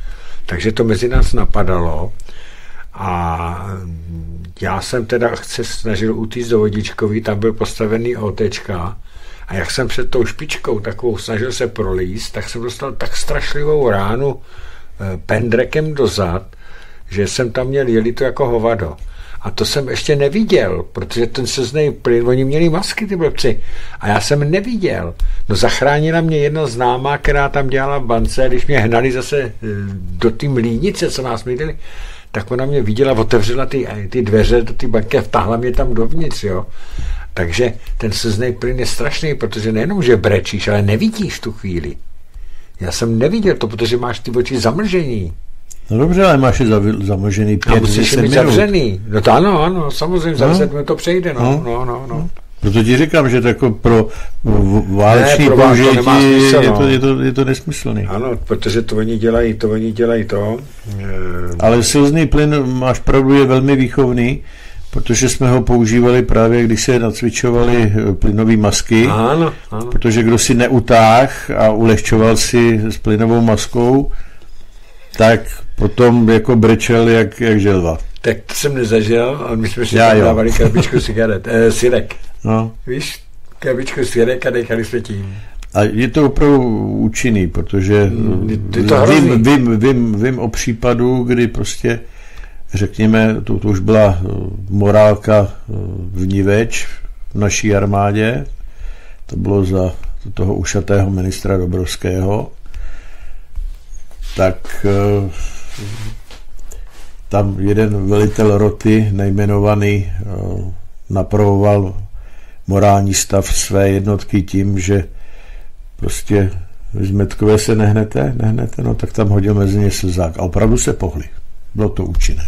Takže to mezi nás napadalo a já jsem teda se snažil utíct do Vodičkový, tam byl postavený OTčka a jak jsem před tou špičkou takovou snažil se prolízt, tak jsem dostal tak strašlivou ránu pendrekem dozad, že jsem tam měl jelito jako hovado. A to jsem ještě neviděl, protože ten slznej plyn, oni měli masky, ty blbci, a já jsem neviděl. No zachránila mě jedna známá, která tam dělala v bance, když mě hnali zase do té mlýnice, co nás mlítili, tak ona mě viděla, otevřela ty, ty dveře do té banky a vtáhla mě tam dovnitř, jo. Takže ten slznej plyn je strašný, protože nejenom, že brečíš, ale nevidíš tu chvíli. Já jsem neviděl to, protože máš ty oči zamlžení. No dobře, ale máš je zamlžený pět, musíš mít zavřený. No to ano, ano, samozřejmě, za deset minut to přejde, no, no, no, no. no. Proto ti říkám, že to jako pro váleční použití je, to, je, to, je to nesmyslný. Ano, protože to oni dělají, to oni dělají to. Ale slzný plyn, máš pravdu, je velmi výchovný, protože jsme ho používali právě, když se nacvičovaly plynové masky, ano, ano. Protože kdo si neutáh a ulehčoval si s plynovou maskou, tak potom jako brečel jak, jak želva. Tak to jsem nezažil, a my jsme si tam dávali krabičku cigaret, eh, sirek. No. Víš, krabičku sirek a nechali jsme tím. A je to opravdu účinný, protože je to vím, vím, vím, vím o případu, kdy prostě, řekněme, to, to už byla morálka vniveč v naší armádě, to bylo za toho ušatého ministra Dobrovského, tak tam jeden velitel roty nejmenovaný napravoval morální stav své jednotky tím, že prostě vy zmetkové se nehnete, nehnete, no tak tam hodil mezi ně slzák. A opravdu se pohli. Bylo to účinné.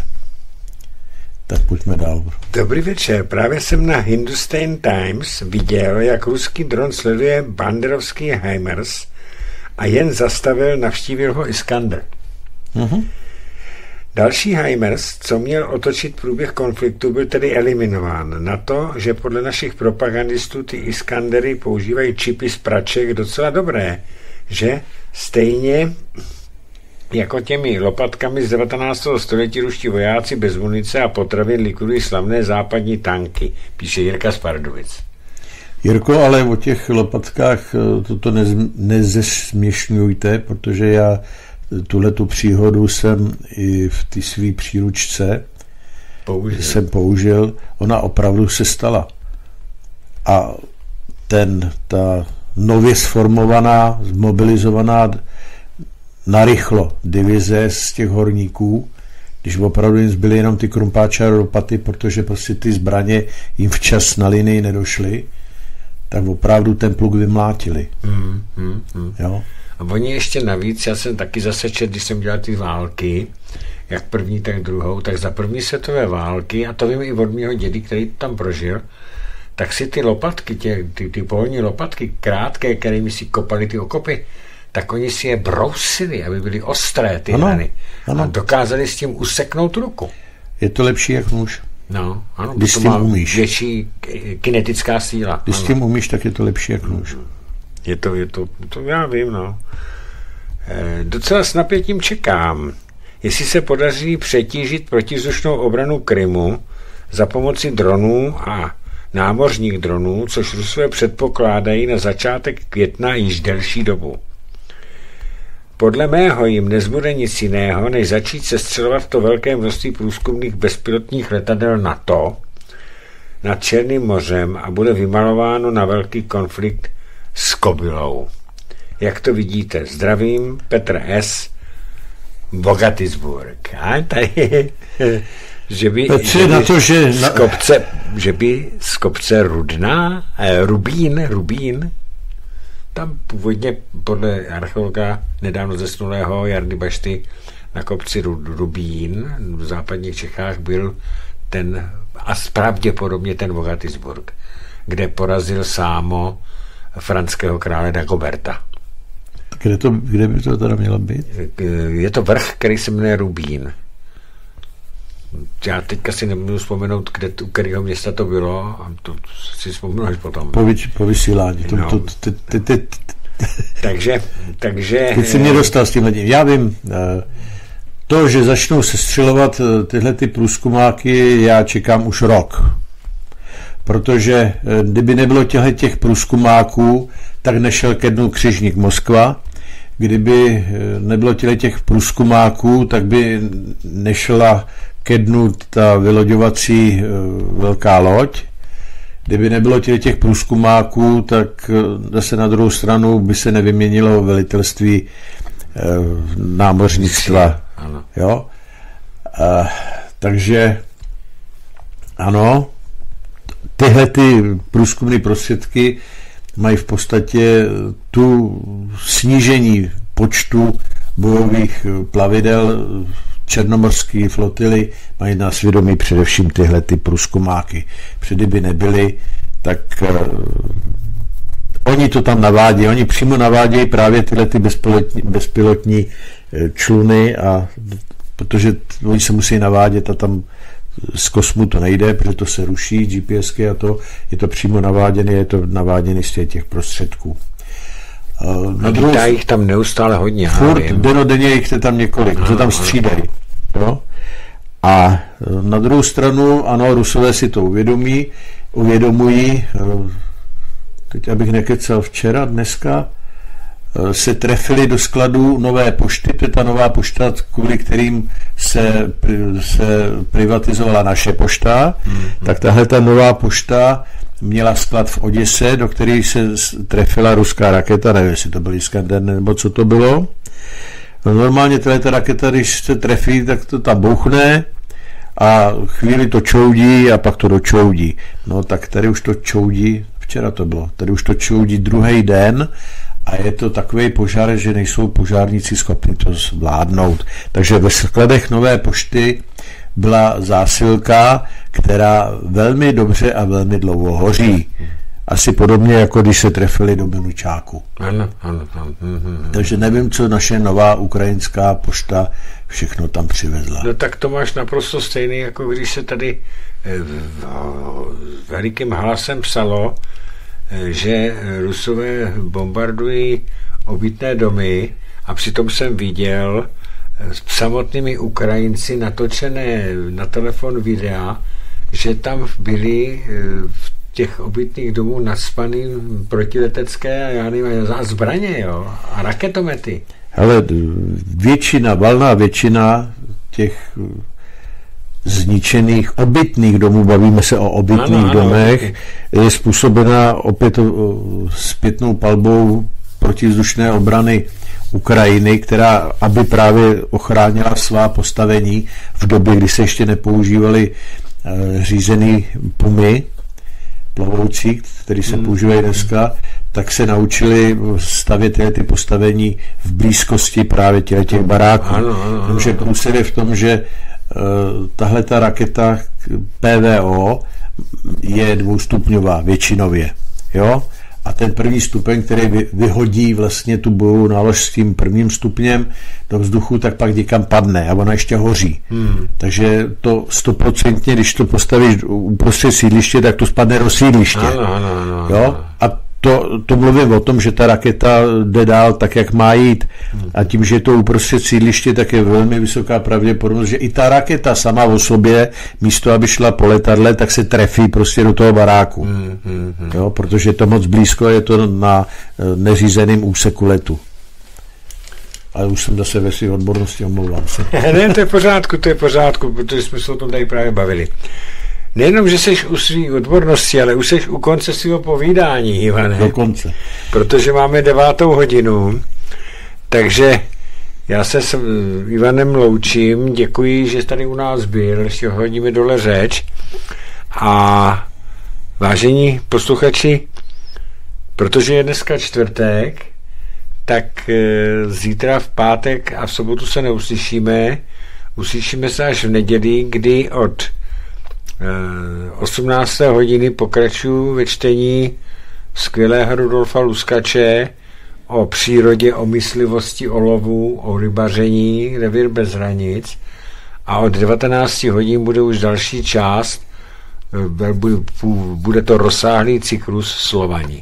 Tak pojďme dál. Dobrý večer. Právě jsem na Hindustan Times viděl, jak ruský dron sleduje banderovský HIMARS a jen zastavil, navštívil ho Iskander. Uh-huh. Další HIMARS, co měl otočit průběh konfliktu, byl tedy eliminován. Na to, že podle našich propagandistů ty Iskandery používají čipy z praček docela dobré, že stejně jako těmi lopatkami z devatenáctého století ruští vojáci bez munice a potravin likvidují slavné západní tanky, píše Jirka z Pardubic. Jirko, ale o těch lopatkách toto nez, nezesměšňujte, protože já tuhletu příhodu jsem i v té svý příručce použil. jsem použil. Ona opravdu se stala. A ten, ta nově sformovaná, zmobilizovaná narychlo divize z těch horníků, když opravdu jim zbyly jenom ty krumpáče a lopaty, protože prostě ty zbraně jim včas na linii nedošly, tak opravdu ten pluk vymlátili. Mm, mm, mm. Jo? A oni ještě navíc, já jsem taky zase čet, když jsem dělal ty války, jak první, tak druhou, tak za první světové války, a to vím i od mého dědy, který tam prožil, tak si ty lopatky, tě, ty, ty polní lopatky krátké, kterými si kopali ty okopy, tak oni si je brousili, aby byly ostré ty ano, rany. Ano. A dokázali s tím useknout ruku. Je to lepší jak nůž. No, ano, když to s tím má umíš. větší kinetická síla. Když ano. s tím umíš, tak je to lepší jak nůž. Je to, je to, to já vím, no. E, docela s napětím čekám, jestli se podaří přetížit protizdušnou obranu Krymu za pomoci dronů a námořních dronů, což Rusové předpokládají na začátek května již delší dobu. Podle mého jim nezbude nic jiného, než začít sestřelovat to velké množství průzkumných bezpilotních letadel NATO nad Černým mořem a bude vymalováno na velký konflikt s kobylou. Jak to vidíte? Zdravím, Petr S. Bogatisburg. A tady, že by, Petře, že by na to, že... z kopce, že by z kopce Rudná, eh, Rubín, Rubín, tam původně podle archeologa nedávno zesnulého Jardy Bašty na kopci Rubín v západních Čechách byl ten, a pravděpodobně ten Bogatisburg, kde porazil Sámo franského krále Dagoberta. Kde, to, kde by to teda mělo být? Je to vrch, který se jmenuje Rubín. Já teďka si nemůžu vzpomenout, kde, u kterého města to bylo, a to si vzpomenu až potom. Po, vyč, po vysílání. To, no. to, to, to, to, takže, takže... Teď si mě dostal s tím lidem. Já vím, to, že začnou sestřelovat tyhle ty průzkumáky, já čekám už rok. Protože kdyby nebylo těchto těch průzkumáků, tak nešel ke dnu křižník Moskva. Kdyby nebylo těchto těch průzkumáků, tak by nešla ke dnu ta vyloďovací velká loď. Kdyby nebylo těchto těch průzkumáků, tak zase na druhou stranu by se nevyměnilo velitelství námořnictva. Jo? A, takže ano, tyhle ty průzkumné prostředky mají v podstatě tu snížení počtu bojových plavidel černomorské flotily, mají na svědomí především tyhle ty průzkumáky. Předy by nebyly, tak uh, oni to tam navádějí, oni přímo navádějí právě tyhle ty bezpilotní, bezpilotní čluny, a protože oni se musí navádět a tam z kosmu to nejde, protože to se ruší, GPSky a to, je to přímo naváděné, je to naváděné z těch prostředků. Na druhou, jich tam neustále hodně. Furt, denodenně jich je tam několik, to tam střídají. No? A na druhou stranu, ano, Rusové si to uvědomí, uvědomují, teď abych nekecal, včera, dneska se trefili do skladu Nové pošty, to je ta Nová pošta, kvůli kterým se, se privatizovala naše pošta, mm-hmm. tak tahle ta Nová pošta měla sklad v Oděse, do který se trefila ruská raketa, nevím, jestli to byl Iskander nebo co to bylo. No, normálně tato raketa, když se trefí, tak to tam bouchne a chvíli to čoudí a pak to dočoudí. No tak tady už to čoudí, včera to bylo, tady už to čoudí druhý den a je to takový požár, že nejsou požárníci schopni to zvládnout. Takže ve skladech Nové pošty byla zásilka, která velmi dobře a velmi dlouho hoří. Asi podobně, jako když se trefili do Minučáku. Ano, ano, ano. Takže nevím, co naše Nová ukrajinská pošta všechno tam přivezla. No tak to máš naprosto stejný, jako když se tady velikým hlasem psalo, že Rusové bombardují obytné domy, a přitom jsem viděl s samotnými Ukrajinci natočené na telefon videa, že tam byli v těch obytných domů naspaný protiletecké a já nevím, a zbraně, jo, a raketomety. Ale většina, valná většina těch zničených obytných domů, bavíme se o obytných ano, domech, ano, je způsobena opět zpětnou palbou protivzdušné obrany Ukrajiny, která, aby právě ochránila svá postavení v době, kdy se ještě nepoužívaly e, řízený pumy plovoucí, který se hmm. používají dneska, tak se naučili stavět ty, ty postavení v blízkosti právě těch, těch baráků. Ano, ano, ano. Takže průsled je v tom, že uh, tahle ta raketa P V O je dvoustupňová většinově. Jo? A ten první stupeň, který vy, vyhodí vlastně tu bojovou nálož s tím prvním stupněm do vzduchu, tak pak někam padne a ona ještě hoří. Hmm. Takže to stoprocentně, když to postavíš uprostřed sídliště, tak to spadne do sídliště. Ano, ano, ano, jo? A to, to mluvím o tom, že ta raketa jde dál tak, jak má jít. Hmm. A tím, že je to uprostřed sídliště, tak je velmi vysoká pravděpodobnost, že i ta raketa sama o sobě, místo aby šla po letadle, tak se trefí prostě do toho baráku. Hmm, hmm, hmm. Jo? Protože je to moc blízko, je to na neřízeném úseku letu. Ale už jsem zase ve své odbornosti, omlouvám se. Ne, to je pořádku, to je pořádku, protože jsme se o tom tady právě bavili. Nejenom, že jsi u své odbornosti, ale už jsi u konce svého povídání, Ivane. Do konce. Protože máme devátou hodinu, takže já se s Ivanem loučím, děkuji, že jsi tady u nás byl, ještě hodíme dole řeč. A vážení posluchači, protože je dneska čtvrtek, tak zítra v pátek a v sobotu se neuslyšíme. Uslyšíme se až v neděli, kdy od osmnácté hodiny pokračuju ve čtení skvělého Rudolfa Luskače o přírodě, o myslivosti, o lovu, o rybaření, Revír bez hranic, a od devatenácti hodin bude už další část, bude to rozsáhlý cyklus Slovani.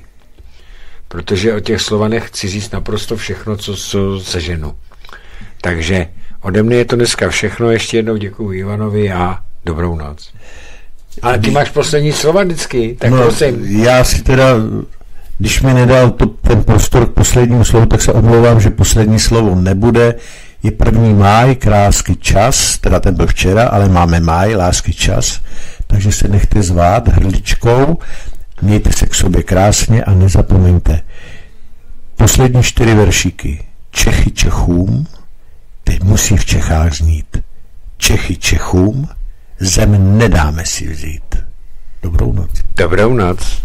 Protože o těch Slovanech chci říct naprosto všechno, co, co seženu. Takže Ode mě je to dneska všechno. Ještě jednou děkuji Ivanovi a dobrou noc. Ale ty máš poslední slova vždycky, tak no, prosím. Já si teda, když mi nedal to, ten prostor k poslednímu slovu, tak se omlouvám, že poslední slovo nebude. Je první máj, krásky čas, teda ten byl včera, ale máme máj, lásky čas, takže se nechte zvát hrdličkou, mějte se k sobě krásně a nezapomeňte. Poslední čtyři veršíky. Čechy Čechům, teď musí v Čechách znít. Čechy Čechům, zem nedáme si vzít. Dobrou noc. Dobrou noc.